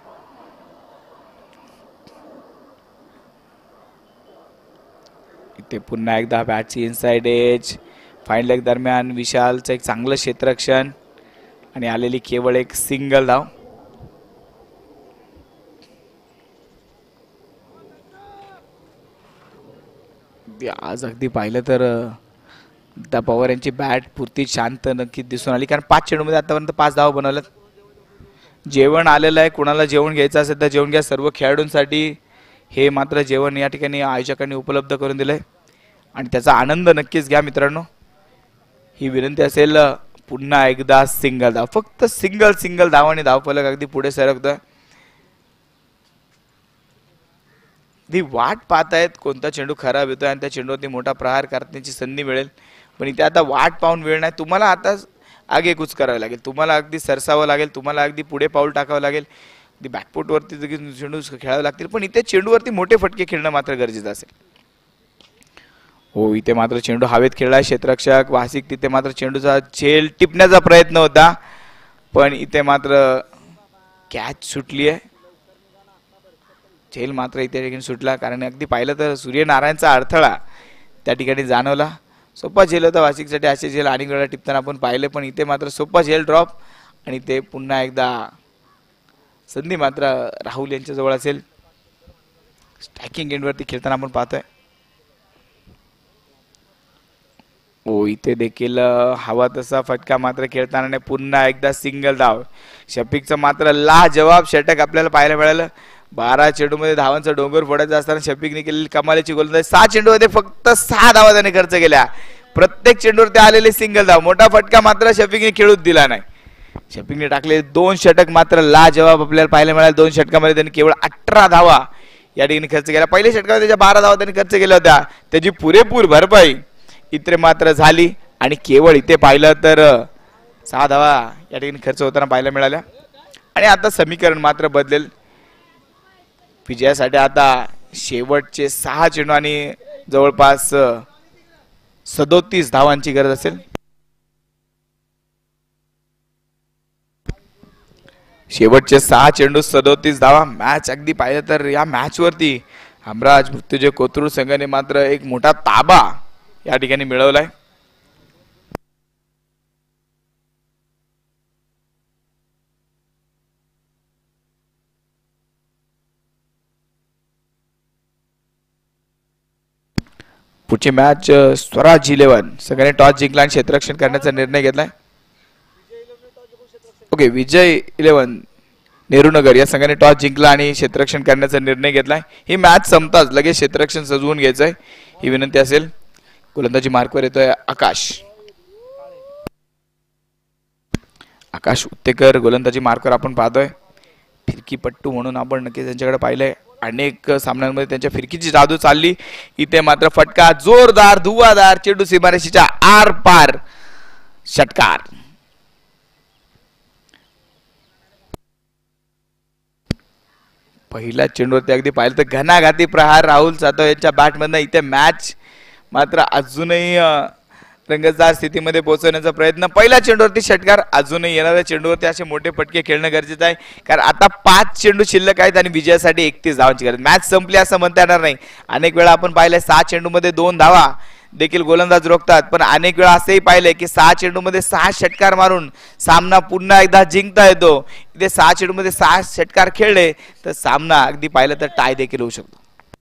इथे पुन्हा एकदा बॅटची इनसाइड एज. फाईन लेग दरम्यान विशालचं एक चांगलं क्षेत्ररक्षण आणि आलेली केवळ एक सिंगल धाव. आज अगदी पाहिलं तर दत्ता पवार यांची बॅट पुरती शांत नक्कीच दिसून आली. कारण 5 चेंडूमध्ये आतापर्यंत 5 धावा बनवल्यात. जेवण आलेलं आहे. कुणाला जेवण घ्यायचं असेल तर जेवण घ्या. सर्व खेळाडूंसाठी हे मात्र जेवण या ठिकाणी आयोजकांनी उपलब्ध करून दिलंय आणि त्याचा आनंद नक्कीच घ्या मित्रांनो. ही विनंती असेल. पुन्हा एकदा सिंगल धाव. फक्त सिंगल धाव आणि धावफलक अगदी पुढे सरकतोय. ती वाट पाहत आहेत कोणता चेंडू खराब येतोय आणि त्या चेंडूवरती मोठा प्रहार करण्याची संधी मिळेल. पण इथे आता वाट पाहून वेळ नाही. तुम्हाला आता आगेकूच करावं लागेल. तुम्हाला अगदी सरसावं लागेल. तुम्हाला अगदी पुढे पाऊल टाकावं लागेल. ती बॅकफुटवरती चेंडू खेळावे लागतील. पण इथे चेंडूवरती मोठे फटके खेळणं मात्र गरजेचं असेल. हो इथे मात्र चेंडू हवेत खेळला. क्षेत्ररक्षक वासिक तिथे मात्र चेंडूचा झेल टिपण्याचा प्रयत्न होता पण इथे मात्र कॅच सुटली आहे. झेल मात्र इथे सुटला. कारण अगदी पाहिलं तर सूर्यनारायणचा अडथळा त्या ठिकाणी जाणवला. सोपा झेल होता वासिकसाठी. असे झेल अनेक वेळा टिपताना आपण पाहिले पण इथे मात्र सोपा झेल ड्रॉप आणि ते पुन्हा एकदा संधी मात्र राहुल यांच्या जवळ असेल. स्ट्रायकिंग एंडवरती खेळताना आपण पाहतोय. हो इथे देखील हवा तसा फटका मात्र खेळताना पुन्हा एकदा सिंगल धाव. शफीकचं मात्र लाजवाब षटक आपल्याला पाहायला मिळालं. 12 चेंडूमध्ये धावांचा डोंगर फोडायचा असताना शफीकने केलेली कमालीची गोलंदाजी. 6 चेंडूमध्ये फक्त 6 धावा त्याने खर्च केल्या. प्रत्येक चेंडूवर ते आलेले सिंगल धाव. मोठा फटका मात्र शफीकने खेळूच दिला नाही. शफिकने टाकले 2 षटक मात्र लाजवाब आपल्याला पाहायला मिळाले. 2 षटकामध्ये त्यांनी केवळ 18 धावा या ठिकाणी खर्च केला. पहिल्या षटकामध्ये त्याच्या 12 धावा त्यांनी खर्च केल्या होत्या. त्याची पुरेपूर भरपाई इथे मात्र झाली आणि केवळ इथे पाहिलं तर 6 धावा या ठिकाणी खर्च होताना पाहायला मिळाल्या. आणि आता समीकरण मात्र बदलेल. विजयासाठी आता शेवटचे 6 चेंडू आणि जवळपास 37 धावांची गरज असेल. शेवटचे 6 चेंडू 37 धावा. मॅच अगदी पाहिलं तर या मॅच वरती हमराज मृत्युंजय कोथरूड संघाने मात्र एक मोठा ताबा या ठिकाणी मिळवलाय. पुढची मॅच स्वराज 11 संघाने टॉस जिंकला आणि क्षेत्ररक्षण करण्याचा निर्णय घेतलाय. ओके, विजय 11 नेहरूनगर या संघाने टॉस जिंकला आणि क्षेत्ररक्षण करण्याचा निर्णय घेतलाय. ही मॅच संपताच लगेच क्षेत्ररक्षण सजवून घ्यायचंय ही विनंती असेल. गोलंदाजी मार्कवर येतोय आकाश उत्तेकर. गोलंदाजी मार्कवर आपण पाहतोय. फिरकीपट्टू म्हणून आपण नक्की त्यांच्याकडे पाहिलंय. अनेक सामन्यांमध्ये त्यांच्या फिरकीची जादू चालली. इथे मात्र फटका जोरदार धुवादार चेंडू सीमारेषेच्या आर पार षटकार. पहिल्या चेंडूवरती अगदी पाहिलं तर घणाघाती प्रहार राहुल सातव यांच्या बॅटमधनं इथे मॅच मात्र अजूनही रंगतदार स्थितीमध्ये पोहोचवण्याचा प्रयत्न. पहिल्या चेंडूवरती षटकार. अजूनही येणाऱ्या चेंडूवरती असे मोठे फटके खेळणं गरजेचं आहे कारण आता 5 चेंडू शिल्लक आहेत आणि विजयासाठी 31 धावांची गरज. मॅच संपली असं म्हणता येणार नाही. अनेक वेळा आपण पाहिलंय 6 चेंडूमध्ये 2 धावा देखील गोलंदाज रोखतात, पण अनेक वेळा असंही पाहिलंय की 6 चेंडूमध्ये 6 षटकार मारून सामना पुन्हा एकदा जिंकता येतो. इथे 6 चेंडूमध्ये 6 षटकार खेळले तर सामना अगदी पाहिलं तर टाय देखील होऊ शकतो.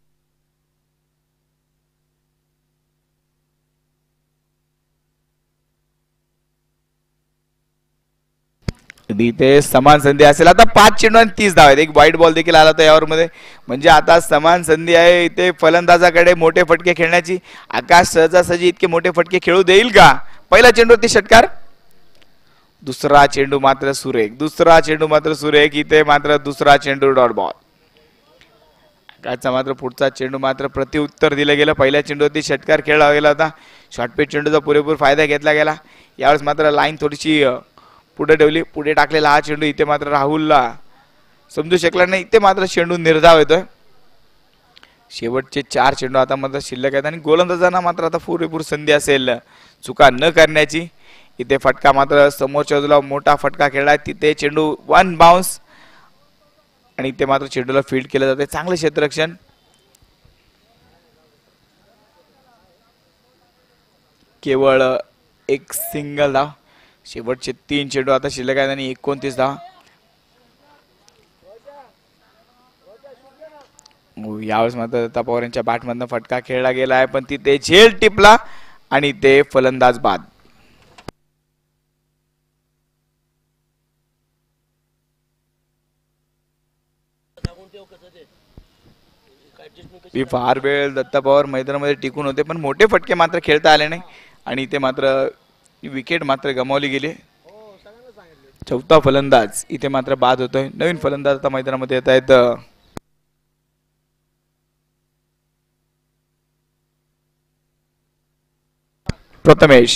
इथे समान संधी असेल. आता 5 चेंडू आणि 30 धावा आहेत. एक वाईट बॉल देखील आला होता यावर मध्ये. म्हणजे आता समान संधी आहे इथे फलंदाजाकडे मोठे फटके खेळण्याची. आकाश सहजासहजी इतके मोठे फटके खेळू देईल का? पहिला चेंडूवरती षटकार. दुसरा चेंडू मात्र सुरेख. इथे मात्र दुसरा चेंडू डॉट बॉल. आकाशचा मात्र पुढचा चेंडू मात्र प्रत्युत्तर दिलं गेलं. पहिल्या चेंडूवरती षटकार खेळला गेला होता. शॉर्टपिच चेंडूचा पुरेपूर फायदा घेतला गेला. यावेळेस मात्र लाईन थोडीशी पुढे ठेवली. पुढे टाकलेला हा चेंडू इथे मात्र राहुलला समजू शकला नाही. इथे मात्र चेंडू निर्धाव येतोय. शेवटचे 4 चेंडू आता मात्र शिल्लक आहेत आणि गोलंदाजांना मात्र आता पुरेपूर संधी असेल चुका न करण्याची. इथे फटका मात्र समोरच्या बाजूला मोठा फटका खेळलाय. तिथे चेंडू 1 बाउन्स आणि इथे मात्र चेंडूला फील्ड केलं जाते. चांगलं क्षेत्ररक्षण. केवळ एक सिंगल धाव. शेवटचे 3 चेंडू आता शिल्लक आहेत आणि 29 धावा. यावेळेस मात्र दत्ता पवार यांच्या बॅटमधनं फटका खेळला गेला आहे, पण तिथे झेल टिपला आणि ते फलंदाज बाद. फार वेळ दत्ता पवार मैदानामध्ये टिकून होते, पण मोठे फटके मात्र खेळता आले नाही आणि इथे मात्र विकेट मात्र गमावली गेली. चौथा फलंदाज इथे मात्र बाद होतोय. नवीन फलंदाज आता मैदानामध्ये येत आहेत. प्रथमेश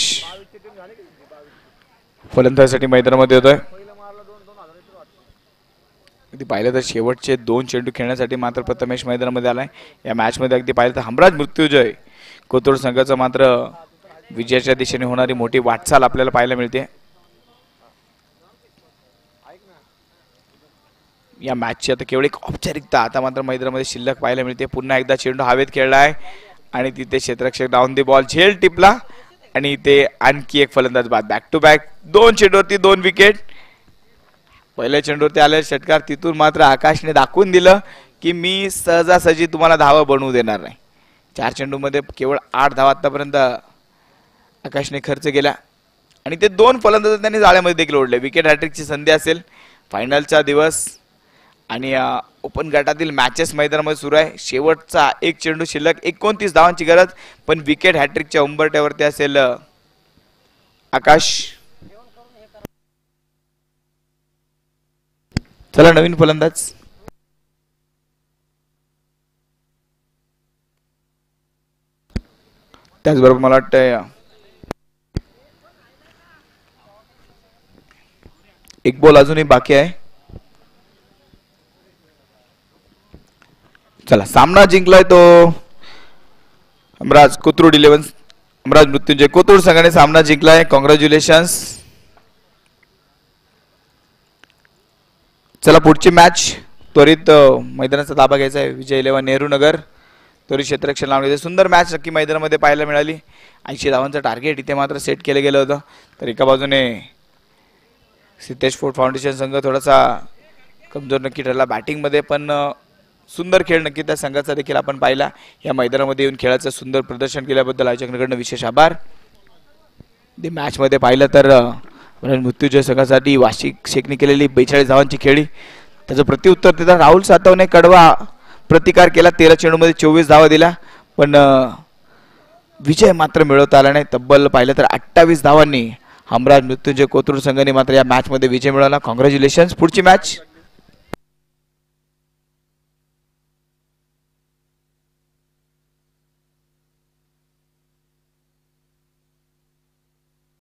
फलंदाजासाठी मैदानामध्ये येतोय. पाहिलं तर शेवटचे 2 चेंडू खेळण्यासाठी मात्र प्रथमेश मैदानामध्ये आलाय. या मॅच मध्ये अगदी पाहिलं तर हमराज मृत्युंजय कोथरूड संघाचं मात्र विजयाच्या दिशेने होणारी मोठी वाटचाल आपल्याला पाहायला मिळते. या मॅचची आता केवळ एक औपचारिकता आता मात्र मैदानामध्ये शिल्लक पाहायला मिळते. पुन्हा एकदा चेंडू हवेत खेळलाय आणि तिथे क्षेत्ररक्षक डाऊन दी बॉल झेल टिपला आणि इथे आणखी एक फलंदाज बाद. बॅक टू बॅक 2 चेंडूवरती 2 विकेट. पहिल्या चेंडूवरती आलेला षटकार तिथून मात्र आकाशने दाखवून दिलं की मी सहजासहजी तुम्हाला धावा बनवू देणार नाही. 4 चेंडूमध्ये केवळ 8 धावा आतापर्यंत आकाशने खर्च केला आणि ते 2 फलंदाज त्यांनी जाळ्यामध्ये देखील ओढले. विकेट हॅट्रिकची संधी असेल. फायनलचा दिवस आणि ओपन गटातील मॅचेस मैदानामध्ये सुरू आहे. शेवटचा 1 चेंडू शिल्लक. 29 धावांची गरज, पण विकेट हॅट्रिकच्या उंबरठ्यावरती असेल आकाश. चला नवीन फलंदाज त्याचबरोबर मला वाटतं एक बॉल अजूनही बाकी आहे. चला सामना जिंकलाय तो अमराज कोथरूड 11 अमराज मृत्युंजय कोथरूड संघाने सामना जिंकलाय. कॉंग्रॅच्युलेशन्स. चला पुढची मॅच त्वरित मैदानाचा ताबा घ्यायचा आहे. विजय 11 नेहरू नगर त्वरित क्षेत्ररक्षण लावण्याचे सुंदर मॅच नक्की मैदानामध्ये पाहायला मिळाली. 80 धावांचं टार्गेट इथे मात्र सेट केलं गेलं होतं. तर एका बाजूने सिद्धेश फोर्ट फाउंडेशन संघ थोडासा कमजोर नक्की ठरला बॅटिंगमध्ये, पण सुंदर खेळ नक्की त्या संघाचा देखील आपण पाहिला. या मैदानामध्ये येऊन खेळाचं सुंदर प्रदर्शन केल्याबद्दल आयोजकांकडून विशेष आभार. मॅचमध्ये पाहिलं तर मृत्युंजय संघासाठी वार्षिक शेकणी केलेली 42 धावांची खेळी, त्याचं प्रत्युत्तर देताना राहुल सातवने कडवा प्रतिकार केला. 13 चेंडूमध्ये 24 धावा दिल्या, पण विजय मात्र मिळवता आला नाही. तब्बल पाहिलं तर 28 धावांनी हमराज मृत्युंजय कोथरूड संघाने मात्र या मॅचमध्ये विजय मिळवला. कॉंग्रॅच्युलेशन्स. पुढची मॅच